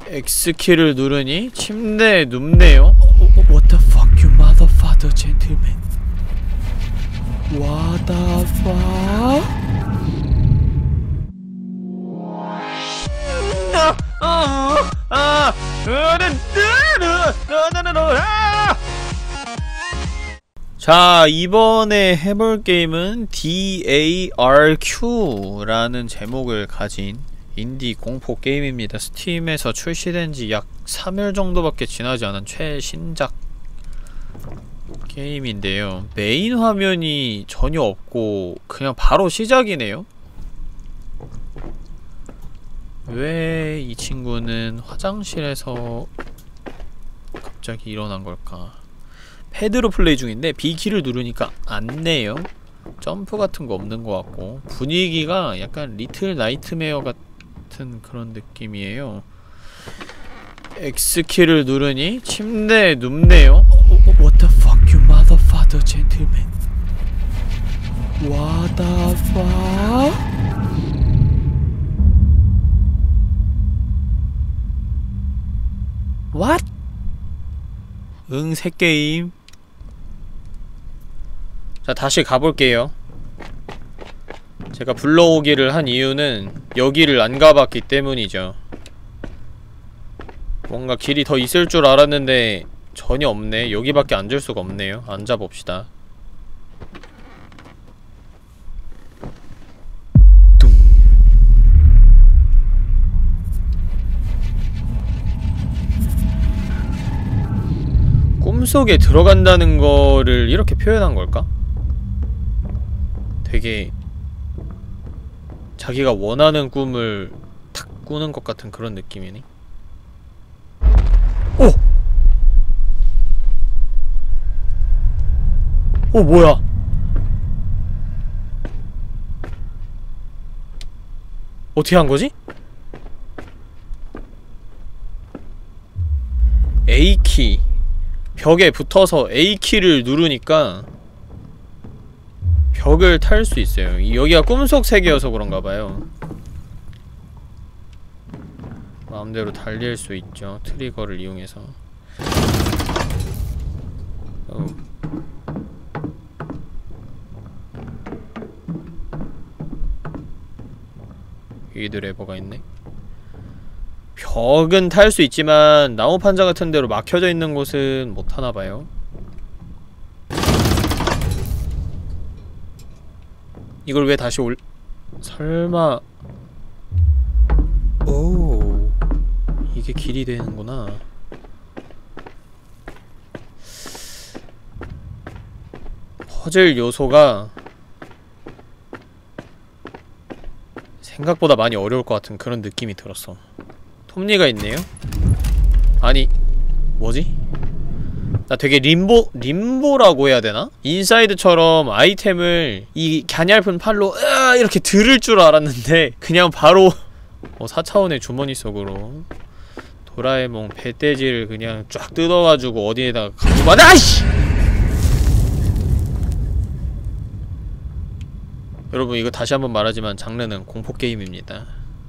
X키를 누르니 침대에 눕네요. What the fuck you motherfucker gentleman. What the fuck? 자, 이번에 해볼 게임은 DARQ라는 제목을 가진 인디 공포 게임입니다. 스팀에서 출시된지 약 3일 정도밖에 지나지 않은 최신작 게임인데요. 메인 화면이 전혀 없고 그냥 바로 시작이네요. 왜 이 친구는 화장실에서 갑자기 일어난 걸까? 패드로 플레이 중인데 B키를 누르니까 안 내요. 점프 같은 거 없는 것 같고 분위기가 약간 리틀 나이트메어 같은 그런 느낌이에요. X키를 누르니 침대에 눕네요. What the fuck you motherfucker gentleman. What the fuck? What? 응, 새 게임. 자, 다시 가볼게요. 제가 불러오기를 한 이유는 여기를 안 가봤기 때문이죠. 뭔가 길이 더 있을 줄 알았는데 전혀 없네. 여기밖에 앉을 수가 없네요. 앉아봅시다. 뚱. 꿈속에 들어간다는 거를 이렇게 표현한 걸까? 되게 자기가 원하는 꿈을 탁 꾸는 것 같은 그런 느낌이네. 오! 오, 뭐야? 어떻게 한 거지? A키. 벽에 붙어서 A키를 누르니까 벽을 탈 수 있어요. 여기가 꿈속 세계여서 그런가봐요. 마음대로 달릴 수 있죠. 트리거를 이용해서. 여기도 레버가 있네. 벽은 탈 수 있지만 나무 판자 같은 데로 막혀져 있는 곳은 못 타나봐요. 이걸 왜 다시 설마... 오... 이게 길이 되는구나. 퍼즐 요소가 생각보다 많이 어려울 것 같은 그런 느낌이 들었어. 톱니가 있네요? 아니... 뭐지? 나 되게 림보라고 해야 되나? 인사이드처럼 아이템을 이 갸냘픈 팔로 이렇게 들을 줄 알았는데 그냥 바로 4차원의 주머니 속으로 도라에몽 배돼지를 그냥 쫙 뜯어가지고 어디에다가 가지고 아이씨! 여러분, 이거 다시 한번 말하지만 장르는 공포게임입니다.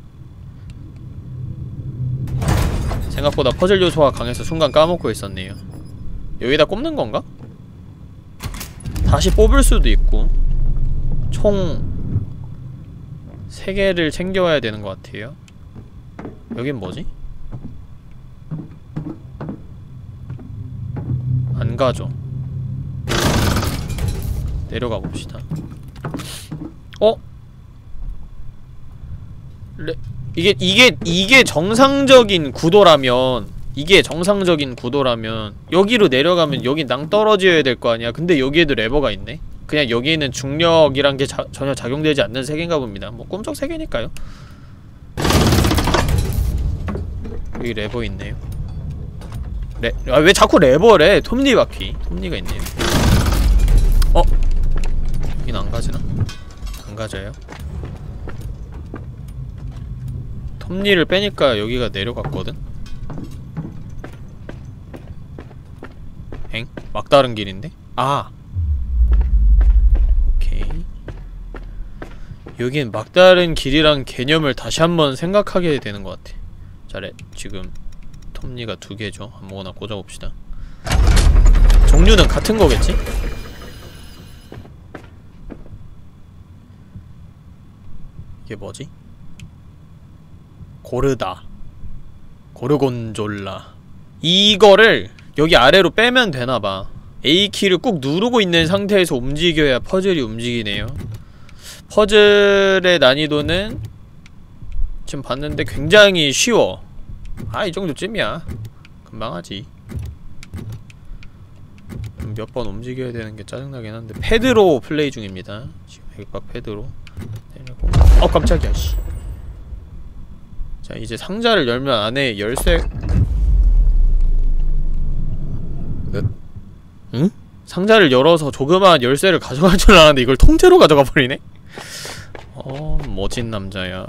생각보다 퍼즐 요소가 강해서 순간 까먹고 있었네요. 여기다 꼽는 건가? 다시 뽑을 수도 있고. 총 3개를 챙겨와야 되는 것 같아요. 여긴 뭐지? 안 가죠. 내려가 봅시다. 이게 정상적인 구도라면 여기로 내려가면 여기 낭떠러져야 될 거 아니야. 근데 여기에도 레버가 있네? 그냥 여기에는 중력이란 게 전혀 작용되지 않는 세계인가 봅니다. 뭐 꿈쩍 세계니까요. 여기 레버 있네요. 왜 자꾸 레버래? 톱니바퀴. 톱니가 있네요. 여긴 안 가지나? 안 가져요? 톱니를 빼니까 여기가 내려갔거든? 엥? 막다른 길인데? 오케이. 여긴 막다른 길이란 개념을 다시 한번 생각하게 되는 것 같아. 자, 지금 톱니가 2개죠. 아무거나 꽂아봅시다. 종류는 같은 거겠지? 이게 뭐지? 고르다, 고르곤졸라. 이거를 여기 아래로 빼면 되나봐. A키를 꾹 누르고 있는 상태에서 움직여야 퍼즐이 움직이네요. 퍼즐의 난이도는 지금 봤는데 굉장히 쉬워. 아, 이 정도쯤이야. 금방 하지. 몇 번 움직여야 되는 게 짜증나긴 한데. 패드로 플레이 중입니다. 지금 액박 패드로. 깜짝이야, 씨. 자, 이제 상자를 열면 안에 열쇠. 응? 상자를 열어서 조그마한 열쇠를 가져갈 줄 알았는데 이걸 통째로 가져가 버리네? 멋진 남자야.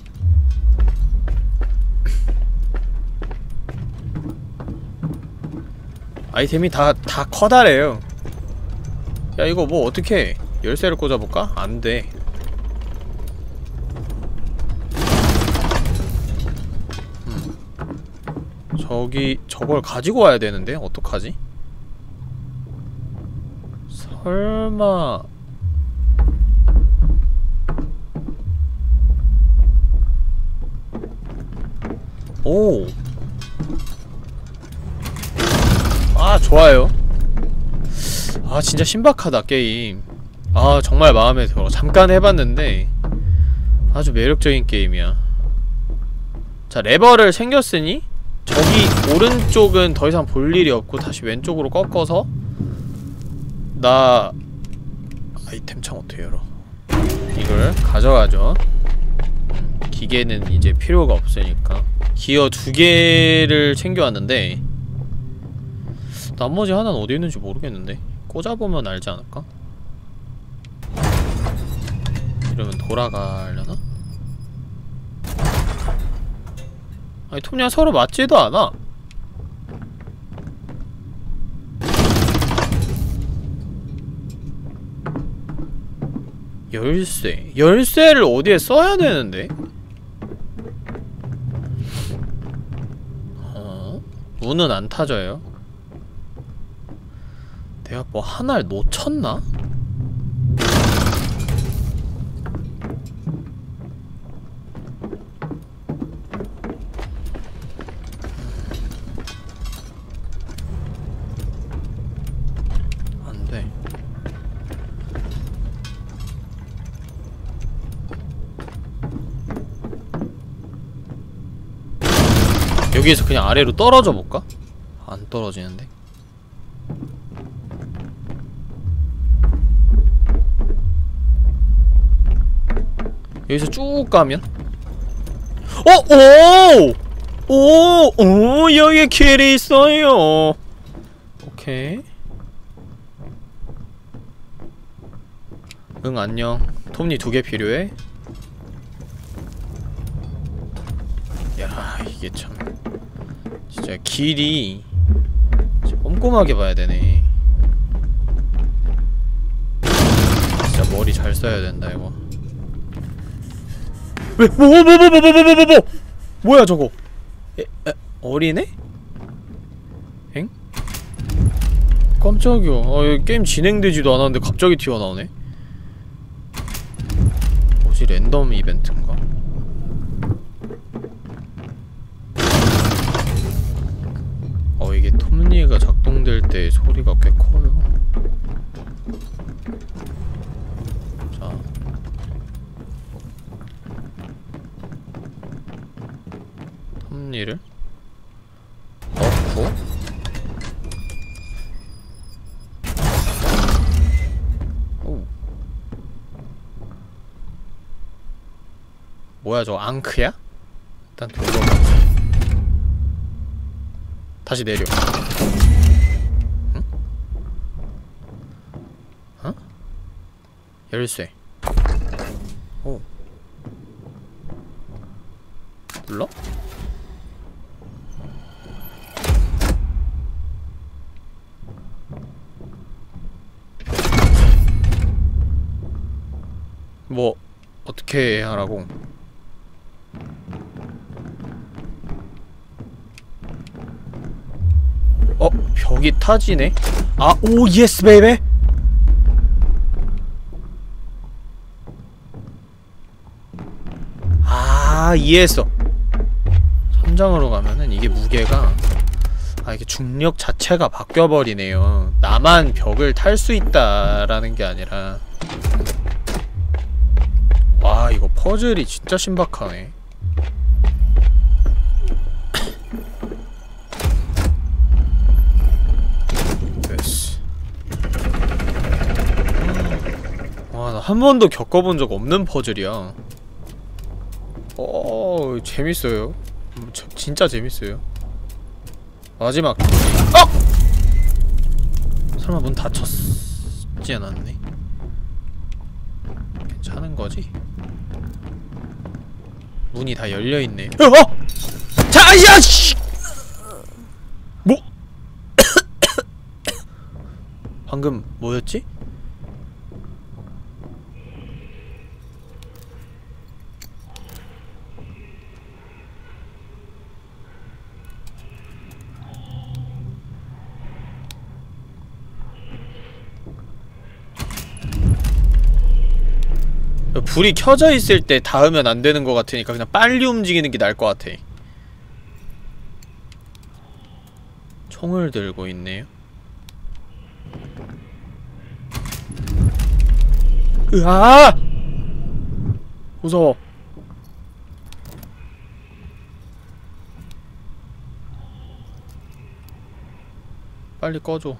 아이템이 다 커다래요. 야, 이거 뭐 어떻게 열쇠를 꽂아볼까? 안돼. 저걸 가지고 와야 되는데? 어떡하지? 설마... 오! 아, 좋아요. 아, 진짜 신박하다, 게임. 아, 정말 마음에 들어. 잠깐 해봤는데 아주 매력적인 게임이야. 자, 레버를 챙겼으니 저기 오른쪽은 더 이상 볼 일이 없고 다시 왼쪽으로 꺾어서 나 아이템 창 어떻게 열어? 이걸 가져가죠. 기계는 이제 필요가 없으니까. 기어 2개를 챙겨왔는데 나머지 하나는 어디 있는지 모르겠는데? 꽂아보면 알지 않을까? 이러면 돌아가려나? 아니, 톱니랑 서로 맞지도 않아. 열쇠를 어디에 써야 되는데? 문은 안 타져요. 내가 뭐 하나를 놓쳤나? 안 돼. 여기에서 그냥 아래로 떨어져 볼까? 안 떨어지는데? 여기서 쭉 가면? 오! 여기에 길이 있어요! 오케이. 응, 안녕. 톱니 2개 필요해? 야, 이게 참 진짜 길이 꼼꼼하게 봐야 되네. 진짜 머리 잘 써야 된다, 이거. 왜? 뭐야, 저거? 어리네? 엥? 깜짝이야. 게임 진행되지도 않았는데 갑자기 튀어나오네? 뭐지, 랜덤 이벤트인가? 이게 톱니가 작동될 때 소리가 꽤 커요. 자, 톱니를 넣고 오. 뭐야, 저거 앙크야? 일단 돌려보자. 다시 내려. 응? 어? 열쇠. 오. 눌러? 뭐 어떻게 하라고? 벽이 타지네? 아, 오, 예스, 베이베! 아, 이해했어. 천장으로 가면은 이게 무게가 이게 중력 자체가 바뀌어버리네요. 나만 벽을 탈 수 있다라는 게 아니라. 와, 이거 퍼즐이 진짜 신박하네. 됐어. 와, 나 한 번도 겪어본 적 없는 퍼즐이야. 재밌어요. 진짜 재밌어요. 마지막. 설마 문 닫혔지 않았네? 괜찮은 거지? 문이 다 열려있네. 자, 야, 씨! 뭐? 방금 뭐였지? 불이 켜져 있을 때 닿으면 안 되는 것 같으니까 그냥 빨리 움직이는 게 나을 것 같아. 총을 들고 있네요. 으아! 무서워. 빨리 꺼줘.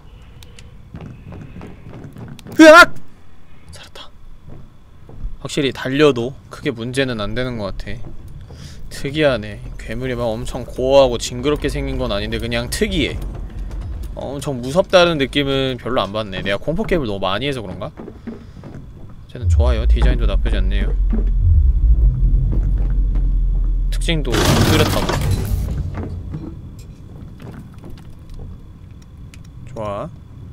으악! 살았다. 확실히 달려도 크게 문제는 안 되는 것 같아. 특이하네. 괴물이 막 엄청 고어하고 징그럽게 생긴 건 아닌데 그냥 특이해. 엄청 무섭다는 느낌은 별로 안 받네. 내가 공포 게임을 너무 많이 해서 그런가? 쟤는 좋아요. 디자인도 나쁘지 않네요. 특징도 뚜렷하고. 좋아.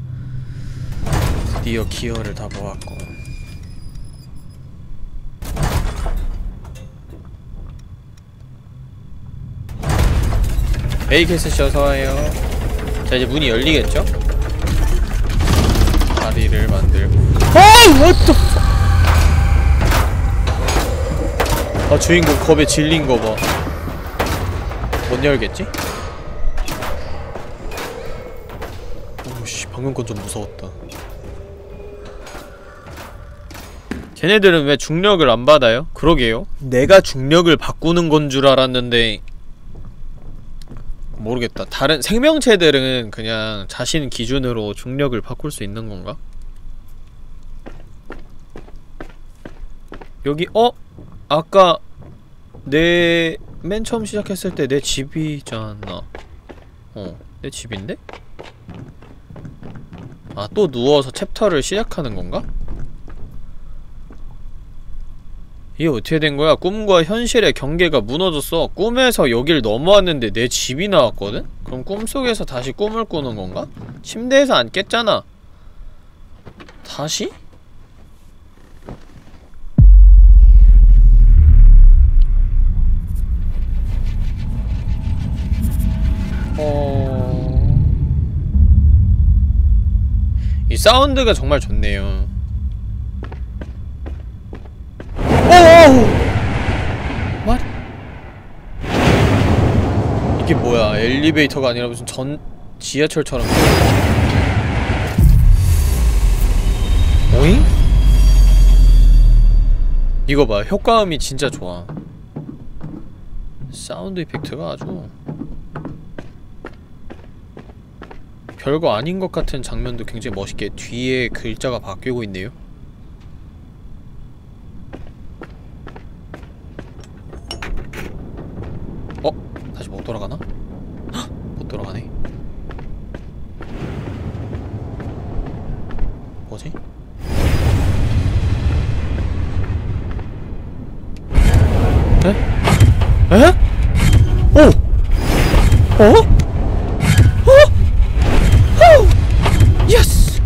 드디어 기어를 다 모았고. 베이캐스씨 어서와요. 자, 이제 문이 열리겠죠? 다리를 만들고. what the fuck! 주인공 겁에 질린 거 봐. 못 열겠지? 오씨, 방금 건 좀 무서웠다. 쟤네들은 왜 중력을 안 받아요? 그러게요. 내가 중력을 바꾸는 건 줄 알았는데 모르겠다. 다른 생명체들은 그냥 자신 기준으로 중력을 바꿀 수 있는 건가? 여기 아까 맨 처음 시작했을 때 내 집이잖아. 내 집인데? 아, 또 누워서 챕터를 시작하는 건가? 이게 어떻게 된 거야? 꿈과 현실의 경계가 무너졌어. 꿈에서 여길 넘어왔는데 내 집이 나왔거든? 그럼 꿈속에서 다시 꿈을 꾸는 건가? 침대에서 안 깼잖아. 다시? 이 사운드가 정말 좋네요. What? 이게 뭐야? 엘리베이터가 아니라 무슨 지하철처럼. 오잉? 이거 봐. 효과음이 진짜 좋아. 사운드 이펙트가 아주 별거 아닌 것 같은 장면도 굉장히 멋있게 뒤에 글자가 바뀌고 있네요. 다시 못 돌아가나? 헉! 못 돌아가네. 뭐지? 에? 에? 예스!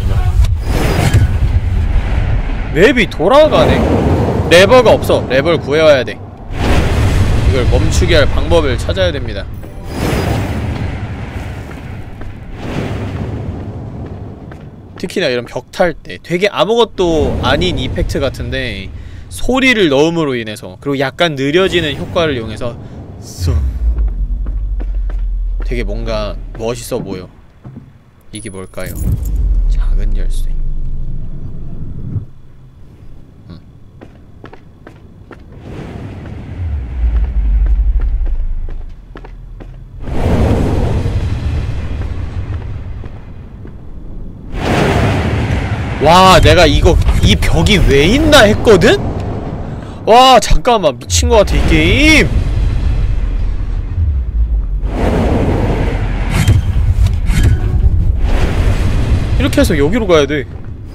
맵이 돌아가네. 레버가 없어. 레버를 구해와야 돼. 이걸 멈추게 할 방법을 찾아야 됩니다. 특히나 이런 벽 탈 때 되게 아무것도 아닌 이펙트 같은데 소리를 넣음으로 인해서, 그리고 약간 느려지는 효과를 이용해서 쏙 되게 뭔가 멋있어 보여. 이게 뭘까요? 작은 열쇠. 와, 내가 이 벽이 왜 있나 했거든? 와, 잠깐만, 미친것 같아, 이 게임! 이렇게 해서 여기로 가야 돼.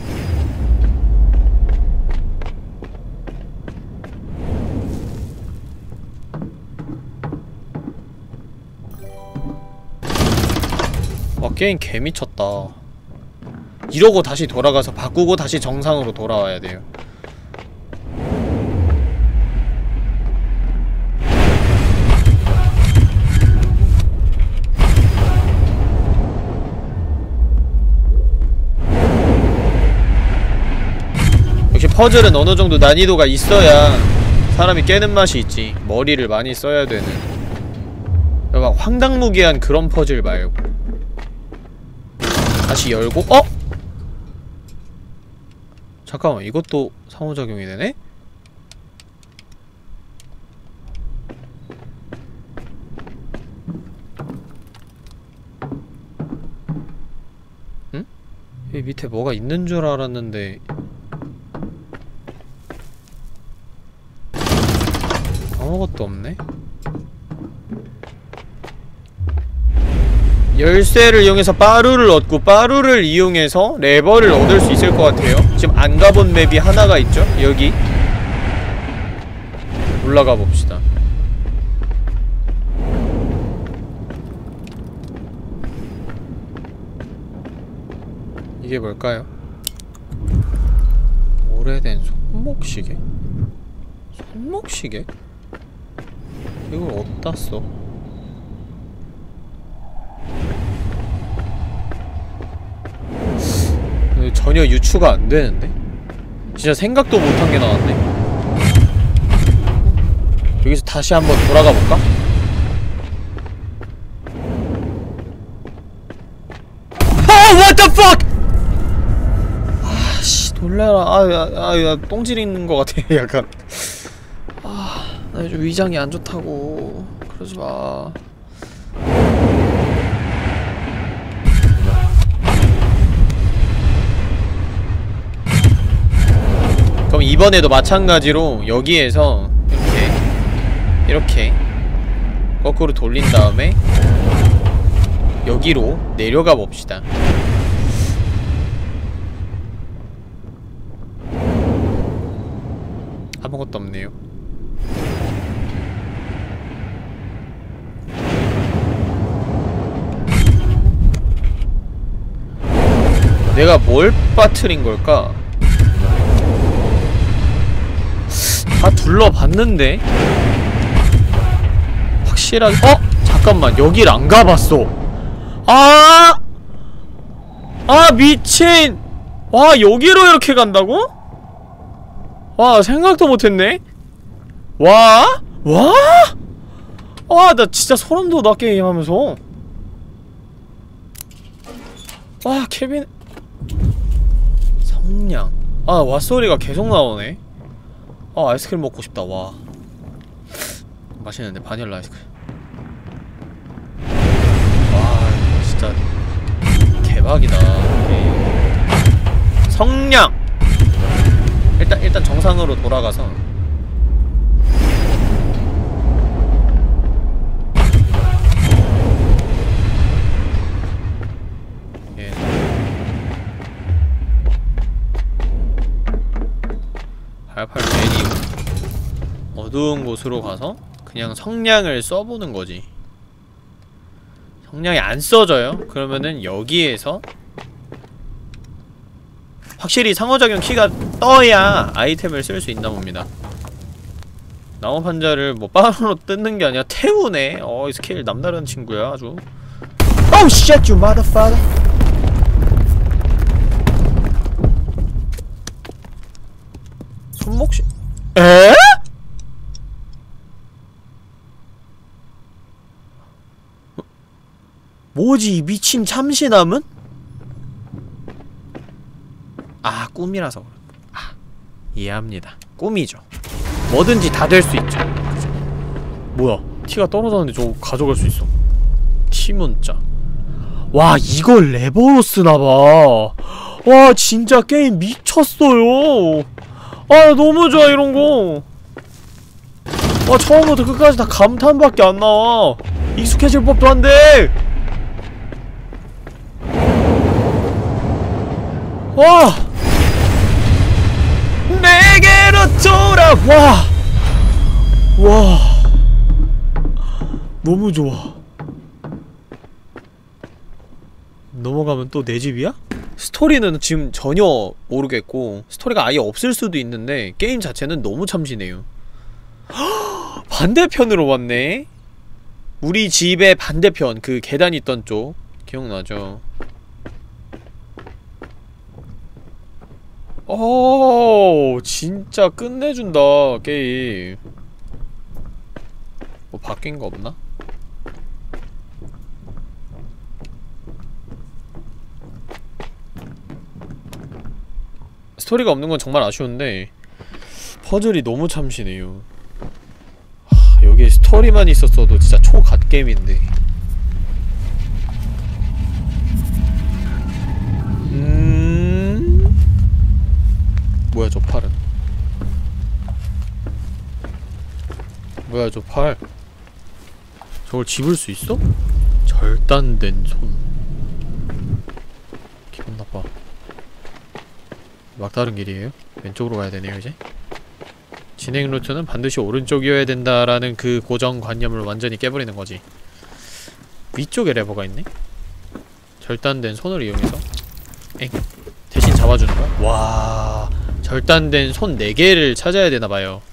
와, 게임 개미쳤다. 이러고 다시 돌아가서 바꾸고 다시 정상으로 돌아와야 돼요. 역시 퍼즐은 어느 정도 난이도가 있어야 사람이 깨는 맛이 있지. 머리를 많이 써야 되는. 막 황당무계한 그런 퍼즐 말고. 다시 열고, 어? 잠깐만, 이것도 상호작용이 되네? 응? 여기 밑에 뭐가 있는 줄 알았는데 아무것도 없네? 열쇠를 이용해서 빠루를 얻고, 빠루를 이용해서 레버를 얻을 수 있을 것 같아요. 지금 안 가본 맵이 하나가 있죠? 여기 올라가 봅시다. 이게 뭘까요? 오래된 손목시계? 손목시계? 이걸 어디다 써? 전혀 유추가 안 되는데? 진짜 생각도 못한 게 나왔네? 여기서 다시 한번 돌아가 볼까? 아! What the fuck! 아씨, 놀래라. 야, 똥질 있는 거 같아, 약간. 나 요즘 위장이 안 좋다고. 그러지 마. 그럼 이번에도 마찬가지로 여기에서 이렇게 거꾸로 돌린 다음에 여기로 내려가 봅시다. 아무것도 없네요. 내가 뭘 빠뜨린 걸까? 다 둘러봤는데? 확실하게, 잠깐만, 여길 안 가봤어. 미친! 와, 여기로 이렇게 간다고? 와, 생각도 못했네? 와, 나 진짜 소름 돋아, 게임하면서. 와, 케빈. 성냥. 왓소리가 계속 나오네. 아이스크림 먹고 싶다. 와, 맛있는데, 바닐라 아이스크림. 와, 진짜 대박이다. 성냥! 일단 정상으로 돌아가서 발팔 내리고 어두운 곳으로 가서 그냥 성냥을 써보는 거지. 성냥이 안 써져요? 그러면은 여기에서 확실히 상호작용 키가 떠야 아이템을 쓸 수 있나 봅니다. 나무 판자를 뭐 빠르로 뜯는 게 아니라 태우네. 이 스케일 남다른 친구야 아주. Oh shit you motherfucker. 삽목시... 에? 뭐지 이 미친 참신함은? 아 꿈이라서 그래. 아 이해합니다. 꿈이죠. 뭐든지 다 될 수 있죠. 그죠? 뭐야 티가 떨어졌는데 저거 가져갈 수 있어. 티 문자. 와 이걸 레버로 쓰나봐. 와 진짜 게임 미쳤어요. 아 너무 좋아 이런거. 와 처음부터 끝까지 다 감탄밖에 안 나와. 익숙해질 법도 한데. 와 내게로 돌아와. 와 너무 좋아. 넘어가면 또 내 집이야? 스토리는 지금 전혀 모르겠고 스토리가 아예 없을 수도 있는데 게임 자체는 너무 참신해요. 반대편으로 왔네? 우리 집의 반대편 그 계단 있던 쪽 기억나죠? 오 진짜 끝내준다 게임. 뭐 바뀐 거 없나? 스토리가 없는 건 정말 아쉬운데 퍼즐이 너무 참신해요. 하, 여기에 스토리만 있었어도 진짜 초갓게임인데. 뭐야 저 팔은. 뭐야 저 팔. 저걸 집을 수 있어? 절단된 손. 기분 나빠. 막다른 길이에요? 왼쪽으로 가야 되네요 이제? 진행 루트는 반드시 오른쪽이어야 된다라는 그 고정관념을 완전히 깨버리는 거지. 위쪽에 레버가 있네? 절단된 손을 이용해서 엥? 대신 잡아주는 거야? 와... 절단된 손 4개를 찾아야 되나봐요.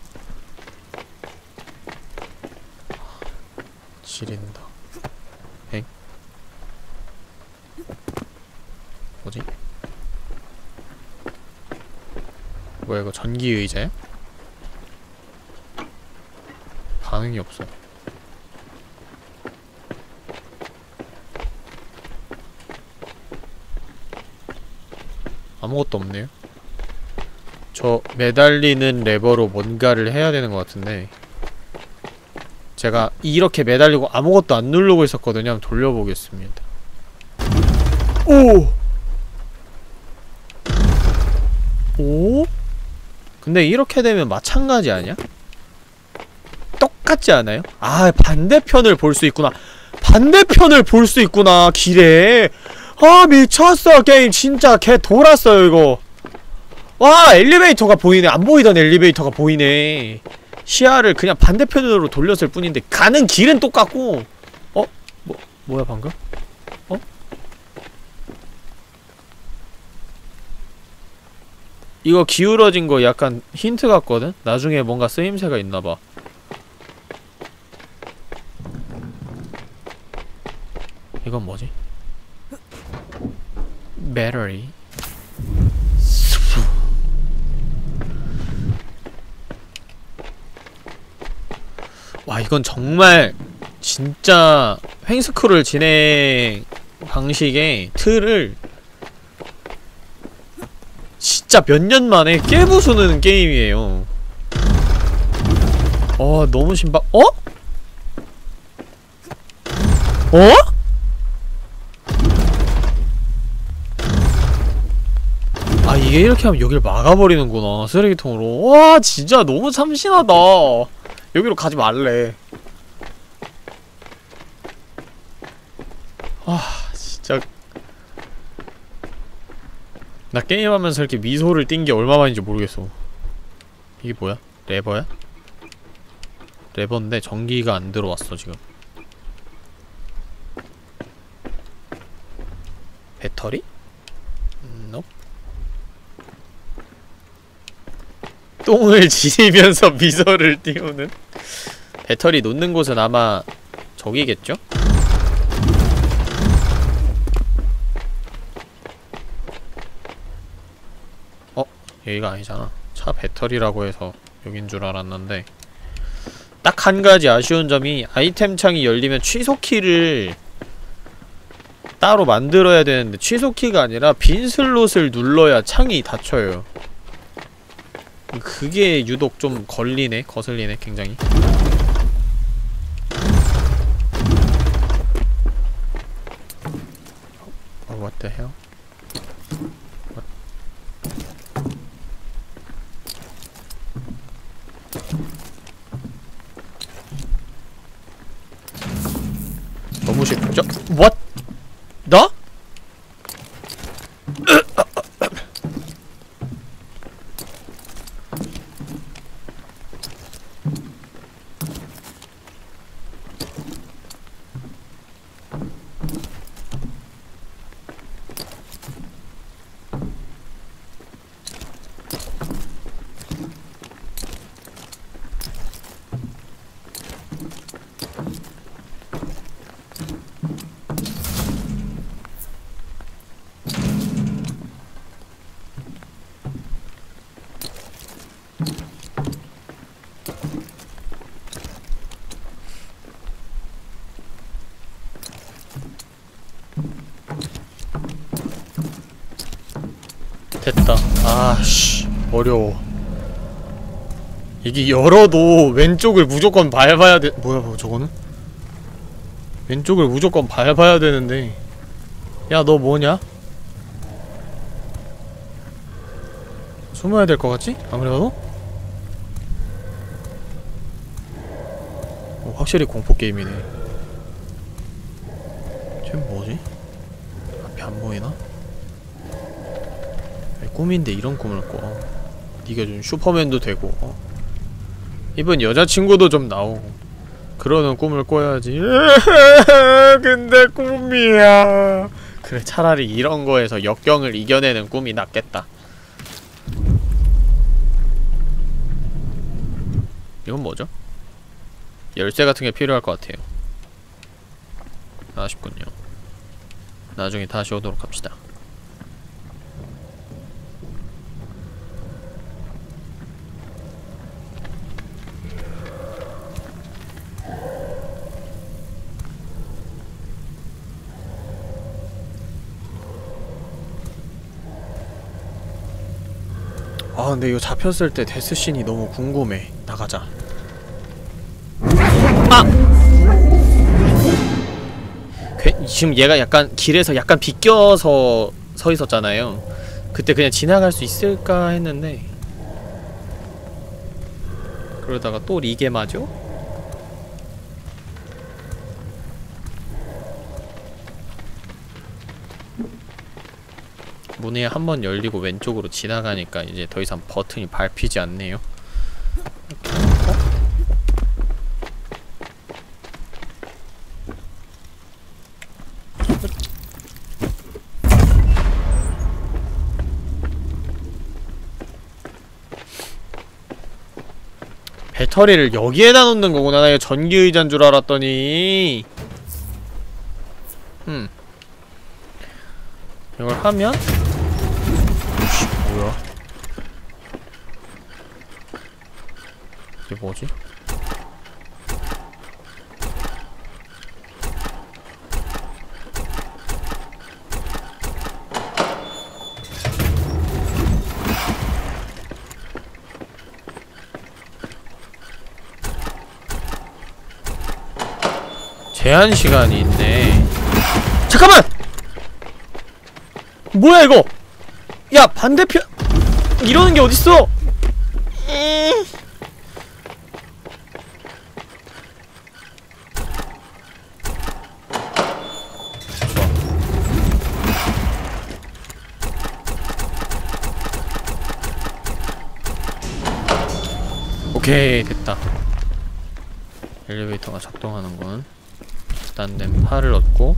지린다. 엥? 뭐지? 뭐야 이거 전기 의자야? 반응이 없어. 아무것도 없네요. 저 매달리는 레버로 뭔가를 해야 되는 것 같은데 제가 이렇게 매달리고 아무것도 안 누르고 있었거든요. 한번 돌려보겠습니다. 오! 오? 근데 이렇게 되면 마찬가지 아니야? 똑같지 않아요? 아 반대편을 볼 수 있구나. 반대편을 볼 수 있구나 길에. 아 미쳤어 게임 진짜 개 돌았어요 이거. 와 엘리베이터가 보이네. 안 보이던 엘리베이터가 보이네. 시야를 그냥 반대편으로 돌렸을 뿐인데 가는 길은 똑같고. 어? 뭐야 방금? 어? 이거 기울어진 거 약간 힌트 같거든? 나중에 뭔가 쓰임새가 있나봐. 이건 뭐지? 배터리. 와 이건 정말 진짜 횡스크롤 진행 방식의 틀을 진짜 몇 년 만에 깨부수는 게임이에요. 너무 신박. 어? 어? 아 이게 이렇게 하면 여길 막아버리는구나 쓰레기통으로. 와 진짜 너무 참신하다. 여기로 가지 말래. 아 진짜 나 게임하면서 이렇게 미소를 띈 게 얼마만인지 모르겠어. 이게 뭐야? 레버야? 레버인데 전기가 안 들어왔어 지금. 배터리? nope. 똥을 지리면서 미소를 띄우는? 배터리 놓는 곳은 아마 저기겠죠? 여기가 아니잖아. 차 배터리라고 해서 여긴 줄 알았는데, 딱 한 가지 아쉬운 점이 아이템 창이 열리면 취소키를 따로 만들어야 되는데 취소키가 아니라 빈 슬롯을 눌러야 창이 닫혀요. 그게 유독 좀 걸리네, 거슬리네 굉장히. What the hell? 너무 쉽죠? What? 나? 됐다. 아씨 어려워. 이게 열어도 왼쪽을 무조건 밟아야 돼. 뭐야 저거는? 왼쪽을 무조건 밟아야 되는데. 야 너 뭐냐? 숨어야 될 것 같지? 아무래도? 확실히 공포게임이네. 쟤는 뭐지? 앞이 안 보이나? 꿈인데 이런 꿈을 꿔. 니가 좀 슈퍼맨도 되고 이번 여자친구도 좀 나오고 그러는 꿈을 꿔야지. 근데 꿈이야. 그래 차라리 이런 거에서 역경을 이겨내는 꿈이 낫겠다. 이건 뭐죠? 열쇠 같은 게 필요할 것 같아요. 아쉽군요. 나중에 다시 오도록 합시다. 아 근데 이거 잡혔을 때 데스씬이 너무 궁금해. 나가자. 아! 지금 얘가 약간 길에서 약간 비껴서 서 있었잖아요. 그때 그냥 지나갈 수 있을까 했는데 그러다가 또 리게 맞죠? 문이 한번 열리고 왼쪽으로 지나가니까 이제 더 이상 버튼이 밟히지 않네요. 배터리를 여기에다 놓는 거구나. 나 이거 전기의자인 줄 알았더니. 이걸 하면 뭐야? 이게 뭐지? 제한 시간이 있네. 잠깐만! 뭐야 이거? 야 반대편 이러는 게 어딨어? 오케이 됐다. 엘리베이터가 작동하는군. 일단은 팔을 얻고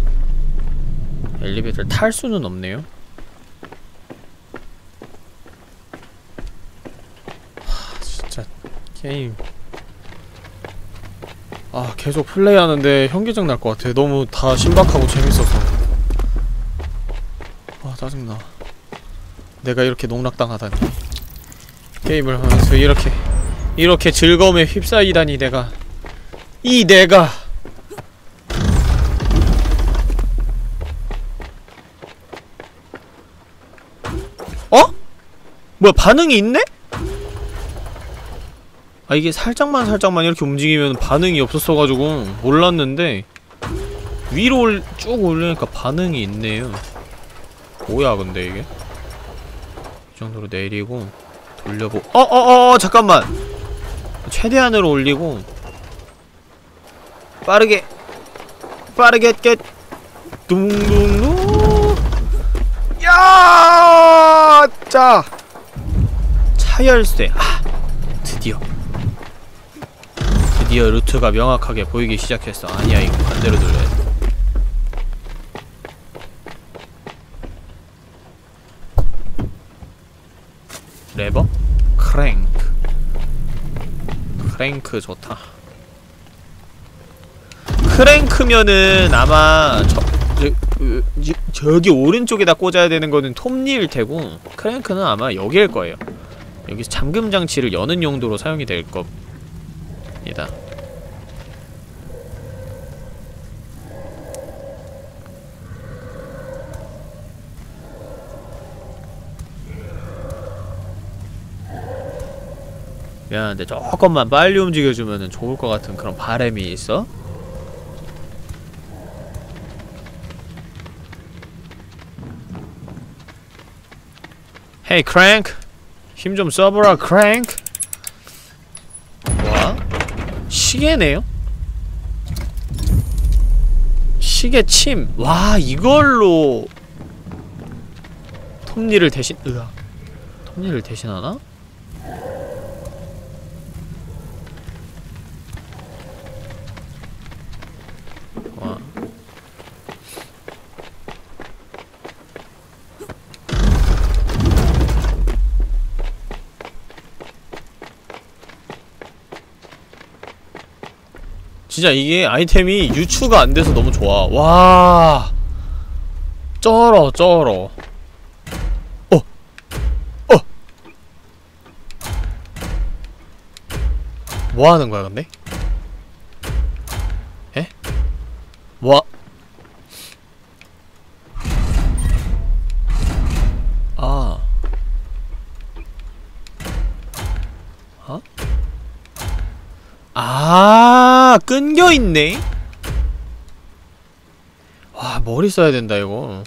엘리베이터를 탈 수는 없네요. 진짜 게임 계속 플레이하는데 현기증 날 것 같아. 너무 다 신박하고 재밌어서. 짜증나. 내가 이렇게 농락당하다니. 게임을 하면서 이렇게 즐거움에 휩싸이다니 내가 어? 뭐야 반응이 있네? 아 이게 살짝만 이렇게 움직이면 반응이 없었어가지고 몰랐는데 위로 쭉 올리니까 반응이 있네요. 뭐야 근데 이게? 이 정도로 내리고 돌려보 잠깐만! 최대한으로 올리고 빠르게 겟 둥둥둥 야! 자! 차열쇠 드디어 루트가 명확하게 보이기 시작했어. 아니야 이거 반대로 돌려야 돼. 레버? 크랭크 좋다. 크랭크면은 아마 저기 오른쪽에다 꽂아야 되는 거는 톱니일 테고 크랭크는 아마 여기일 거예요. 여기서 잠금 장치를 여는 용도로 사용이 될 겁니다. 미안한데 조금만 빨리 움직여주면은 좋을 것 같은 그런 바람이 있어. 헤이 크랭크! 힘 좀 써보라 크랭크! 뭐야? 시계네요? 시계침! 와 이걸로 톱니를 톱니를 대신하나? 와 진짜 이게 아이템이 유추가 안 돼서 너무 좋아. 와 쩔어. 뭐 하는 거야 근데? 에? 뭐? 아. 어? 아, 끊겨있네? 와, 머리 써야 된다, 이거.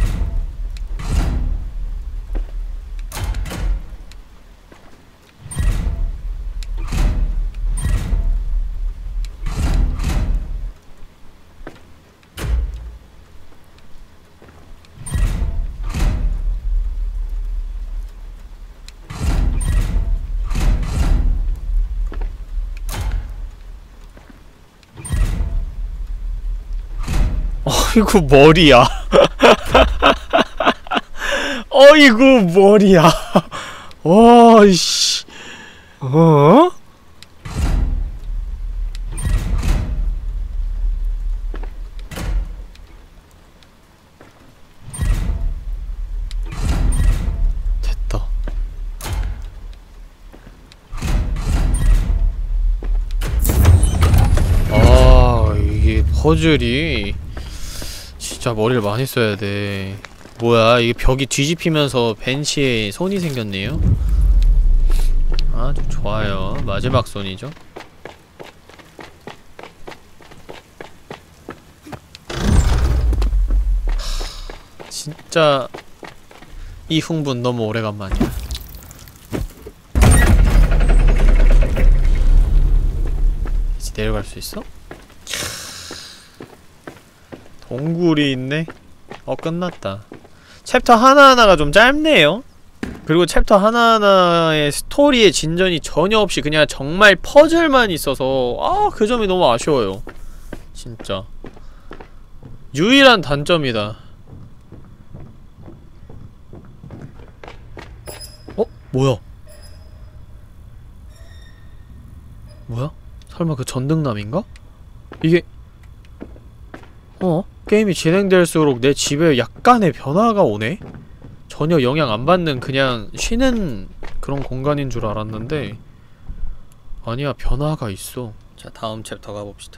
어이구 머리야. 어이구 머리야. 어이씨. 어? 됐다. 아 이게 퍼즐이 진짜 머리를 많이 써야 돼. 뭐야 이게 벽이 뒤집히면서 벤치에 손이 생겼네요. 아주 좋아요. 마지막 손이죠. 진짜 이 흥분 너무 오래간만이야. 이제 내려갈 수 있어? 동굴이 있네? 끝났다. 챕터 하나하나가 좀 짧네요? 그리고 챕터 하나하나의 스토리의 진전이 전혀 없이 그냥 정말 퍼즐만 있어서 그 점이 너무 아쉬워요. 진짜 유일한 단점이다. 뭐야? 뭐야? 설마 그 전등남인가? 이게 게임이 진행될수록 내 집에 약간의 변화가 오네? 전혀 영향 안 받는 그냥 쉬는 그런 공간인 줄 알았는데 아니야, 변화가 있어. 자, 다음 챕터 가봅시다.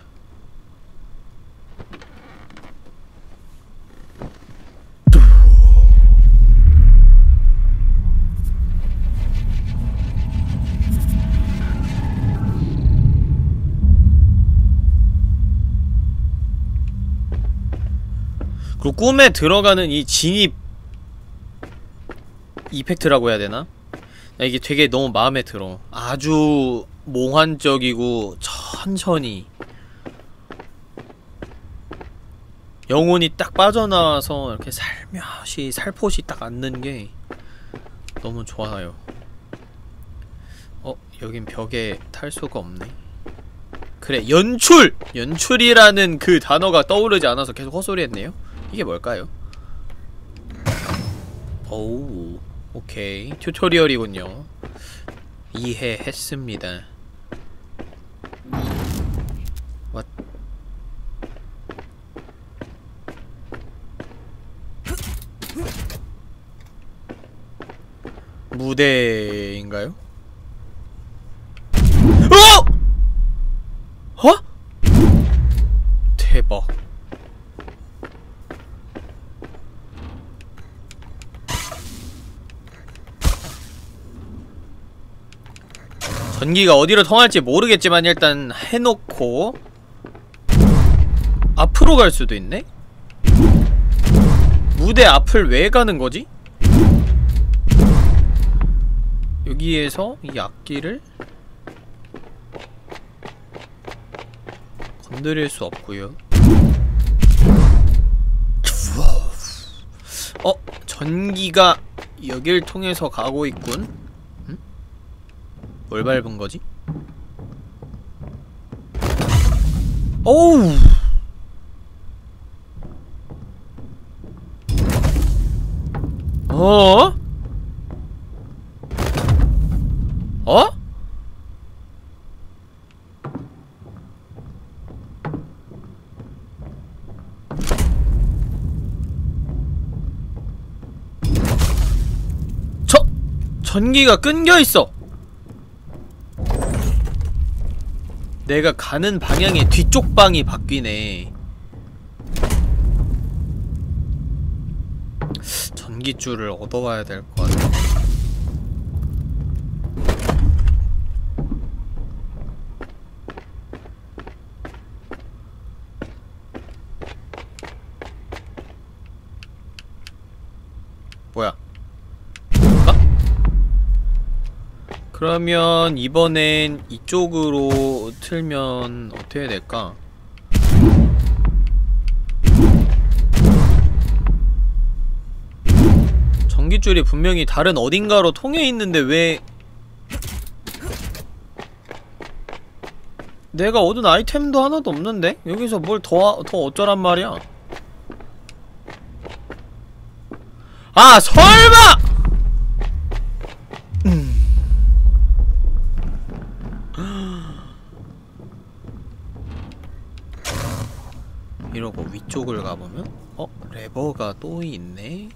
그리고 꿈에 들어가는 이 진입 이펙트라고 해야 되나? 이게 되게 너무 마음에 들어. 아주 몽환적이고 천천히 영혼이 딱 빠져나와서 이렇게 살며시 살포시 딱 앉는 게 너무 좋아요. 여긴 벽에 탈 수가 없네. 그래, 연출! 연출이라는 그 단어가 떠오르지 않아서 계속 헛소리했네요. 이게 뭘까요? 오우, 오케이. 튜토리얼이군요. 이해했습니다. What? 무대인가요? 어? 대박. 전기가 어디로 통할지 모르겠지만 일단 해놓고 앞으로 갈 수도 있네? 무대 앞을 왜 가는 거지? 여기에서 이 악기를 건드릴 수 없고요. 전기가 여길 통해서 가고 있군? 응? 뭘 밟은 거지? 오우! 어? 어? 전기가 끊겨있어! 내가 가는 방향의 뒤쪽 방이 바뀌네. 전기줄을 얻어와야 될 것 같아. 뭐야? 그러면 이번엔 이쪽으로 틀면 어떻게 해야 될까? 전기줄이 분명히 다른 어딘가로 통해 있는데 왜 내가 얻은 아이템도 하나도 없는데? 여기서 뭘 더 어쩌란 말이야? 아, 설마! 이러고 위쪽을 가보면 레버가 또 있네?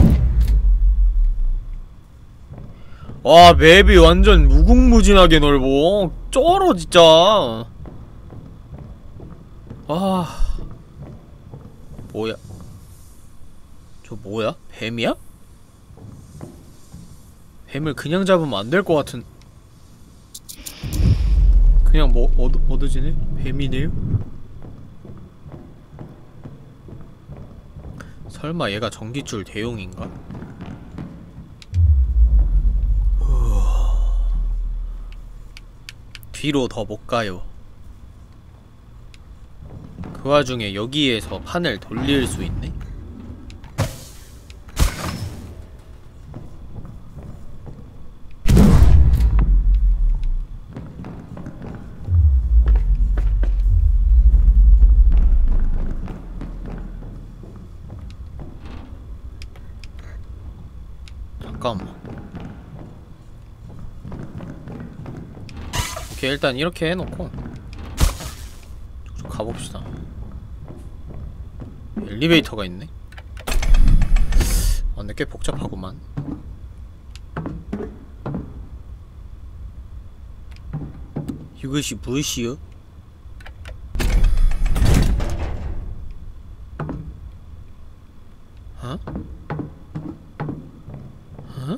와, 맵이 완전 무궁무진하게 넓어. 쩔어 진짜. 아, 뭐야? 저 뭐야? 뱀이야? 뱀을 그냥 잡으면 안 될 것 같은. 그냥 뭐 얻어지네? 뱀이네요? 설마 얘가 전기줄 대용인가? 뒤로 더 못 가요. 그 와중에 여기에서 판을 돌릴 수 있네? 잠깐만. 오케이, 일단 이렇게 해놓고 좀 가봅시다. 엘리베이터가 있네? 아, 근데 꽤 복잡하구만. 이것이 무엇이요? 어? 어?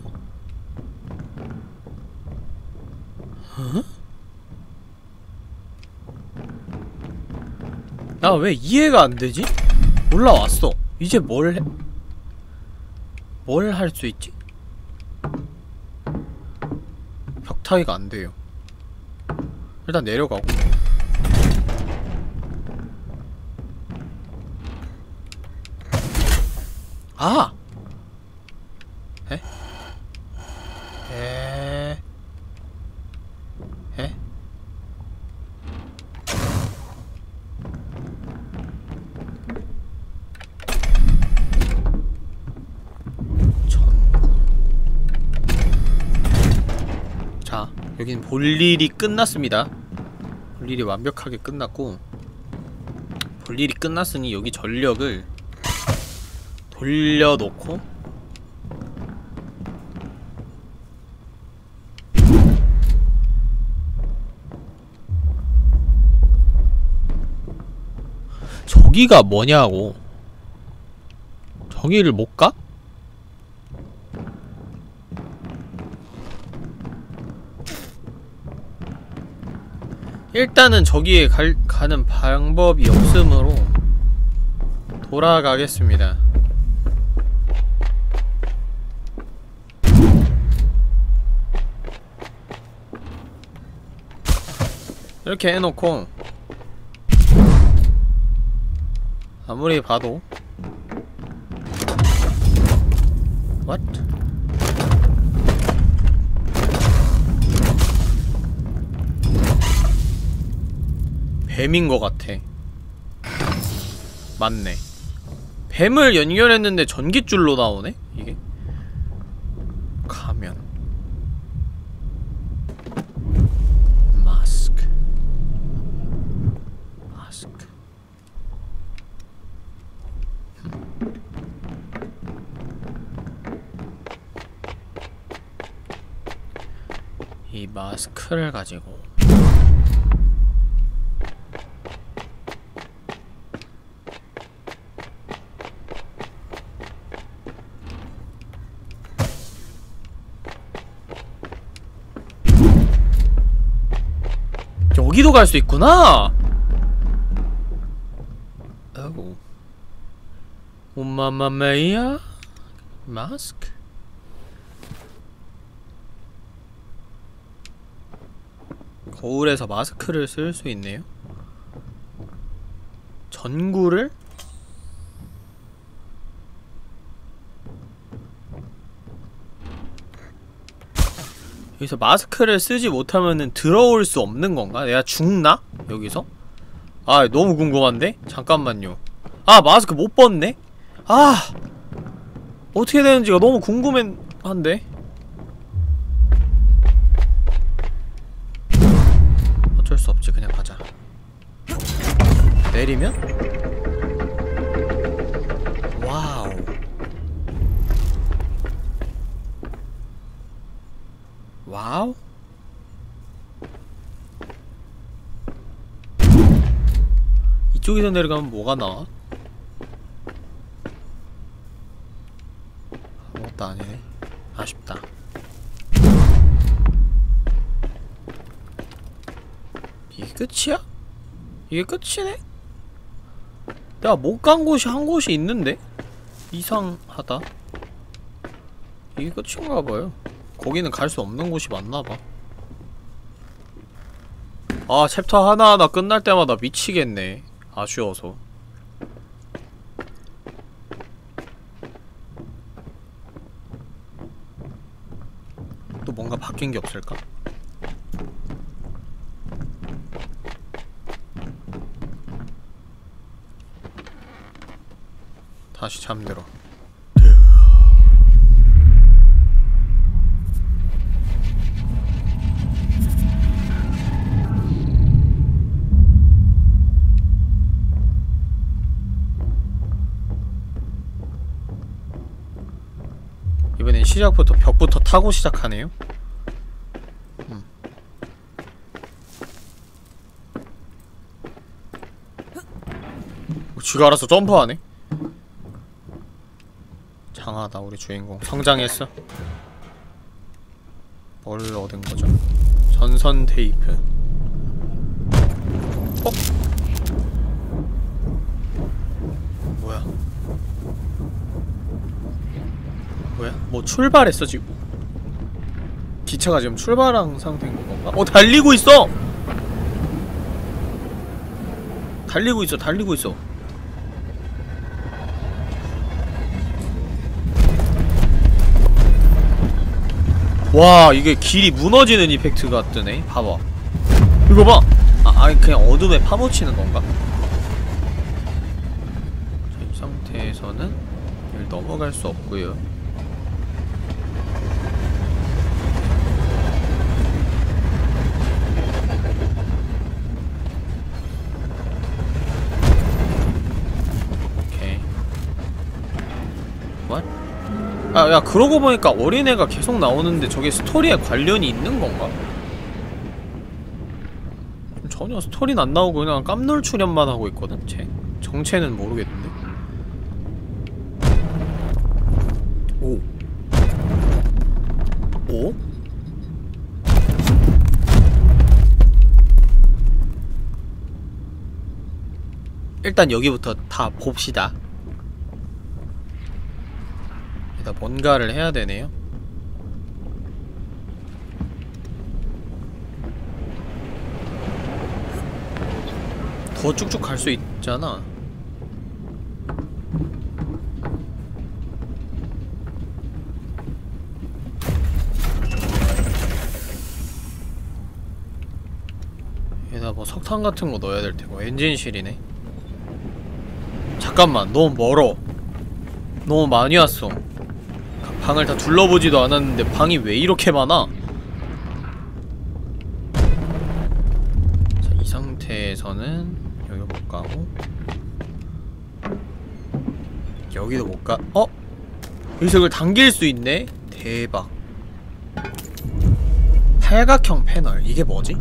어? 나 왜 이해가 안 되지? 올라왔어. 이제 뭘 할 수 있지? 벽 타기가 안 돼요. 일단 내려가고. 아! 에? 에? 에? 자, 여긴 볼 일이 끝났습니다. 볼 일이 완벽하게 끝났고, 볼 일이 끝났으니 여기 전력을 돌려놓고 저기가 뭐냐고. 저기를 못 가? 일단은 저기에 가는 방법이 없으므로 돌아가겠습니다. 이렇게 해놓고 아무리 봐도 What? 뱀인 것 같아. 맞네. 뱀을 연결했는데 전깃줄로 나오네? 이게? 가면 마스크 이 마스크를 가지고 여기도 갈 수 있구나! 어우. 맘마미야? 마스크? 거울에서 마스크를 쓸 수 있네요? 전구를? 여기서 마스크를 쓰지 못하면은 들어올 수 없는 건가? 내가 죽나? 여기서? 아, 너무 궁금한데? 잠깐만요. 아, 마스크 못 벗네? 아! 어떻게 되는지가 너무 궁금한데? 어쩔 수 없지, 그냥 가자. 내리면? 와우. 와우? 이쪽에서 내려가면 뭐가 나와? 아무것도 아니네. 아쉽다. 이게 끝이야? 이게 끝이네? 내가 못 간 곳이 한 곳이 있는데? 이상하다. 이게 끝인가봐요. 거기는 갈 수 없는 곳이 맞나봐. 아, 챕터 하나하나 끝날 때마다 미치겠네. 아쉬워서. 또 뭔가 바뀐 게 없을까? 다시 잠들어. 이번엔 시작부터 벽부터 타고 시작하네요. 쥐가 알아서 점프하네? 장하다 우리 주인공. 성장했어? 뭘 얻은거죠? 전선 테이프. 어? 뭐야? 뭐야? 뭐 출발했어 지금? 기차가 지금 출발한 상태인 건가? 달리고 있어! 달리고 있어, 달리고 있어. 와, 이게 길이 무너지는 이펙트가 뜨네. 봐봐. 이거 봐! 아니 그냥 어둠에 파묻히는 건가? 자, 이 상태에서는 여길 넘어갈 수 없고요. 오케이. What? 아, 야, 그러고 보니까 어린애가 계속 나오는데 저게 스토리에 관련이 있는 건가? 전혀 스토리는 안 나오고 그냥 깜놀 출연만 하고 있거든, 쟤. 정체는 모르겠는데? 오. 오? 일단 여기부터 다 봅시다. 일단 뭔가를 해야 되네요. 더 쭉쭉 갈 수 있잖아. 여기다 뭐 석탄 같은 거 넣어야 될 테고. 엔진실이네. 잠깐만, 너무 멀어. 너무 많이 왔어. 방을 다 둘러보지도 않았는데 방이 왜 이렇게 많아? 자, 이 상태에서는 여기 못 가고 여기도 못 가. 여기서 이걸 당길 수 있네? 대박. 팔각형 패널. 이게 뭐지?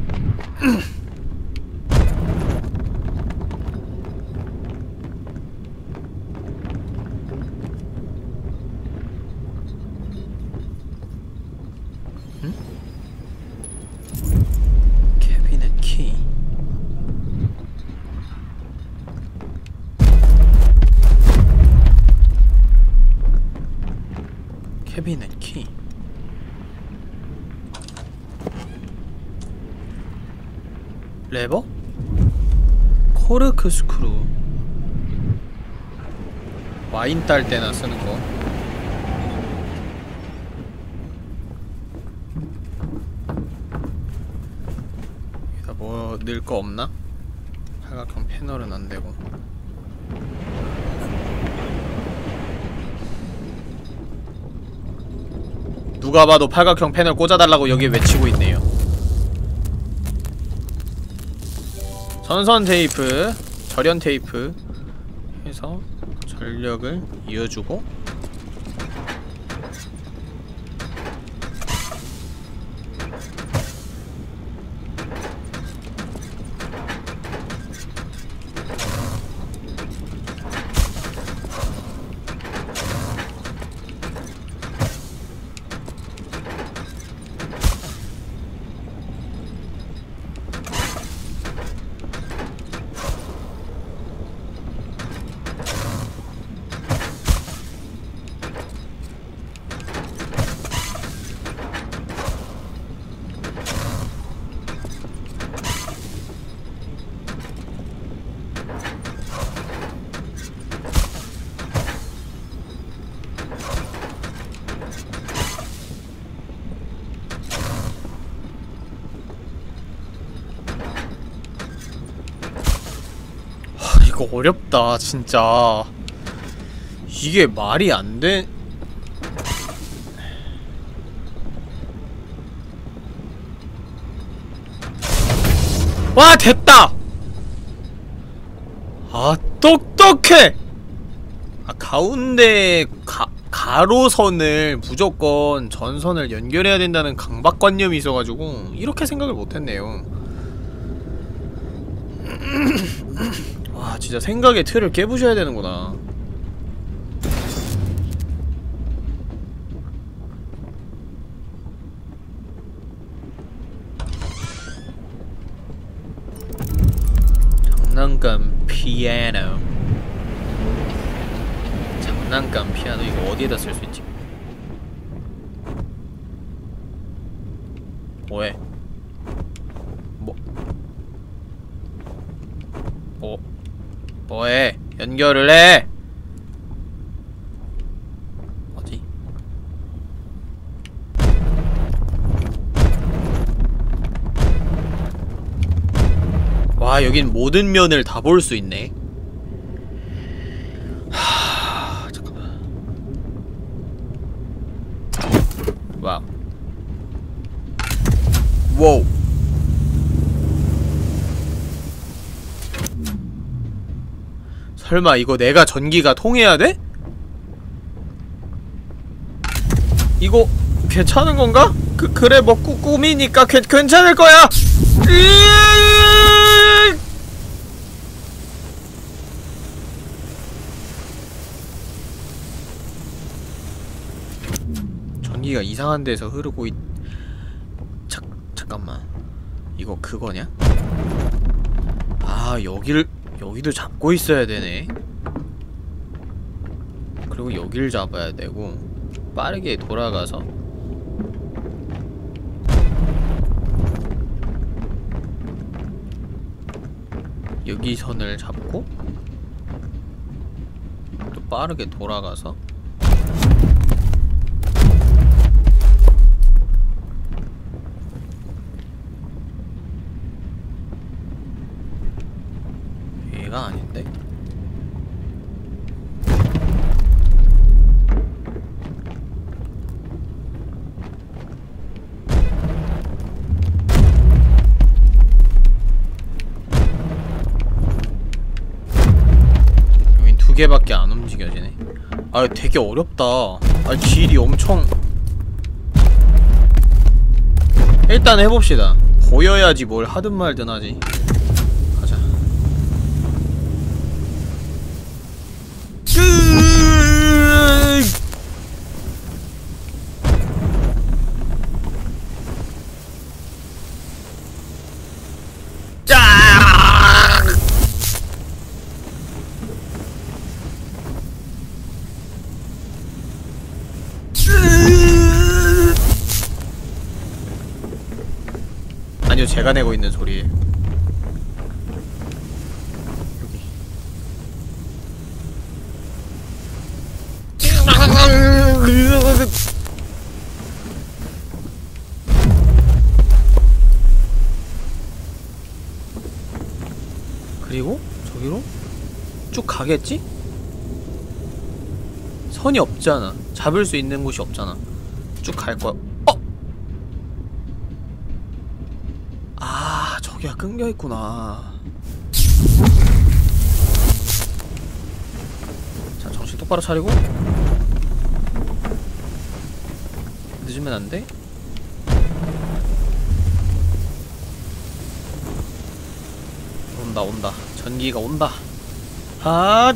캐비넷 키. 레버? 코르크 스크루. 와인 딸 때나 쓰는 거. 여기다 뭐 넣을 거 없나? 팔각형 패널은 안 되고. 누가 봐도 팔각형 패널 꽂아달라고 여기 외치고 있네요. 전선 테이프, 절연 테이프 해서 전력을 이어주고 이거 어렵다 진짜. 이게 말이 안 돼. 와 됐다. 아 똑똑해. 아 가운데 가로선을 무조건 전선을 연결해야 된다는 강박관념이 있어가지고 이렇게 생각을 못했네요. 와, 진짜 생각의 틀을 깨부셔야 되는구나. 장난감 피아노. 장난감 피아노 이거 어디에다 쓸 수 있지? 뭐해? 뭐해? 연결을 해! 어디? 와, 여긴 모든 면을 다 볼 수 있네. 잠깐만. 와우. 와우. 설마 이거 내가 전기가 통해야 돼? 이거 괜찮은 건가? 그래 뭐 꿈이니까 괜찮을 거야. 전기가 이상한 데서 흐르고 잠깐만. 이거 그거냐? 아, 여기도 잡고 있어야 되네. 그리고 여길 잡아야 되고 빠르게 돌아가서 여기 선을 잡고 또 빠르게 돌아가서 얘가 아닌데? 여긴 두 개밖에 안 움직여지네. 아, 되게 어렵다. 아, 길이 엄청... 일단 해봅시다. 보여야지 뭘 하든 말든 하지. 가자. 아니요, 제가 내고 있는 소리예요. 여기. 그리고 저기로 쭉 가겠지? 선이 없잖아. 잡을 수 있는 곳이 없잖아. 쭉 갈 거야. 아, 저기가 끊겨있구나. 자, 정신 똑바로 차리고. 늦으면 안 돼? 온다. 전기가 온다. 아,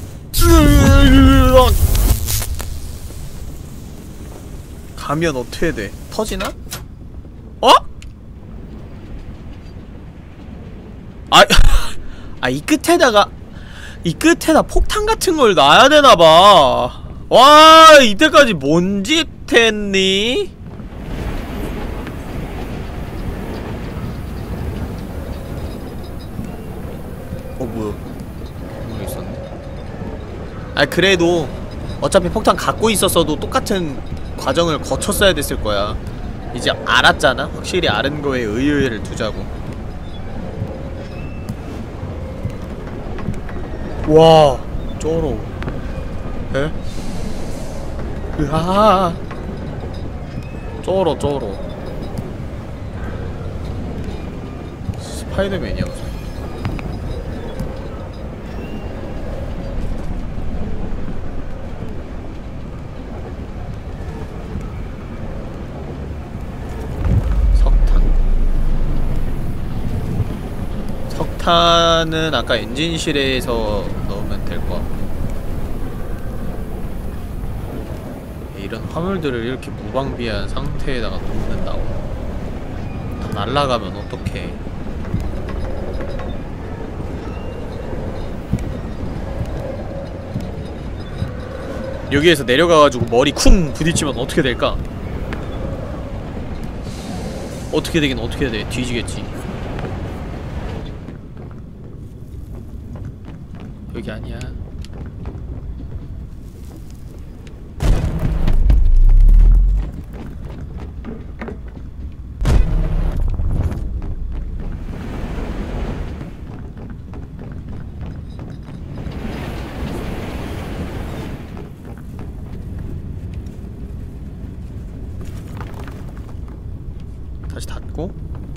가면 어떻게 돼? 터지나? 어? 이 끝에다 폭탄 같은 걸 놔야 되나봐. 와, 이때까지 뭔 짓 했니? 뭐야? 뭐 있었네? 아, 그래도 어차피 폭탄 갖고 있었어도 똑같은 과정을 거쳤어야 됐을 거야. 이제 알았잖아? 확실히 아는 거에 의의를 두자고. 와, 쩔어. 에? 으아, 쩔어. 스파이더맨이야 무슨. 석탄 폭탄은 아까 엔진실에서 넣으면 될 것 같고, 이런 화물들을 이렇게 무방비한 상태에다가 놓는다고 다 날아가면 어떡해. 여기에서 내려가가지고 머리 쿵 부딪히면 어떻게 될까? 어떻게 되긴 어떻게 돼. 뒤지겠지. 여기 아니야. 다시 닫고,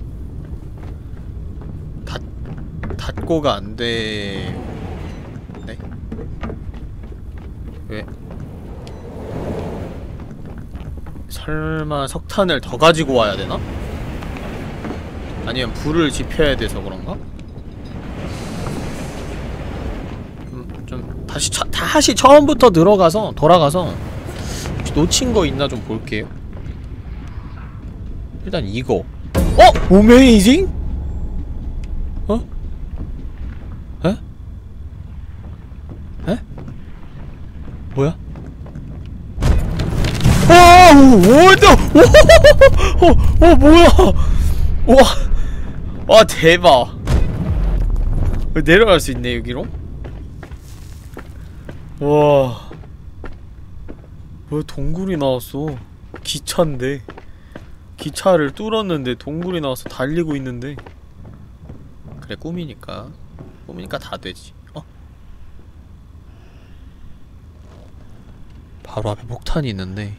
닫고가 안 돼. 네? 왜? 설마 석탄을 더 가지고 와야 되나? 아니면 불을 지펴야 돼서 그런가? 좀 다시 처음부터 돌아가서 혹시 놓친 거 있나 좀 볼게요. 일단 이거. 오메이징? 어? 에? 에? 뭐야? 뭐야? 와, 대박. 내려갈 수 있네, 여기로? 와. 왜 동굴이 나왔어? 기차인데. 기차를 뚫었는데 동굴이 나와서 달리고 있는데. 그래, 꿈이니까 다 되지. 바로 앞에 폭탄이 있는데.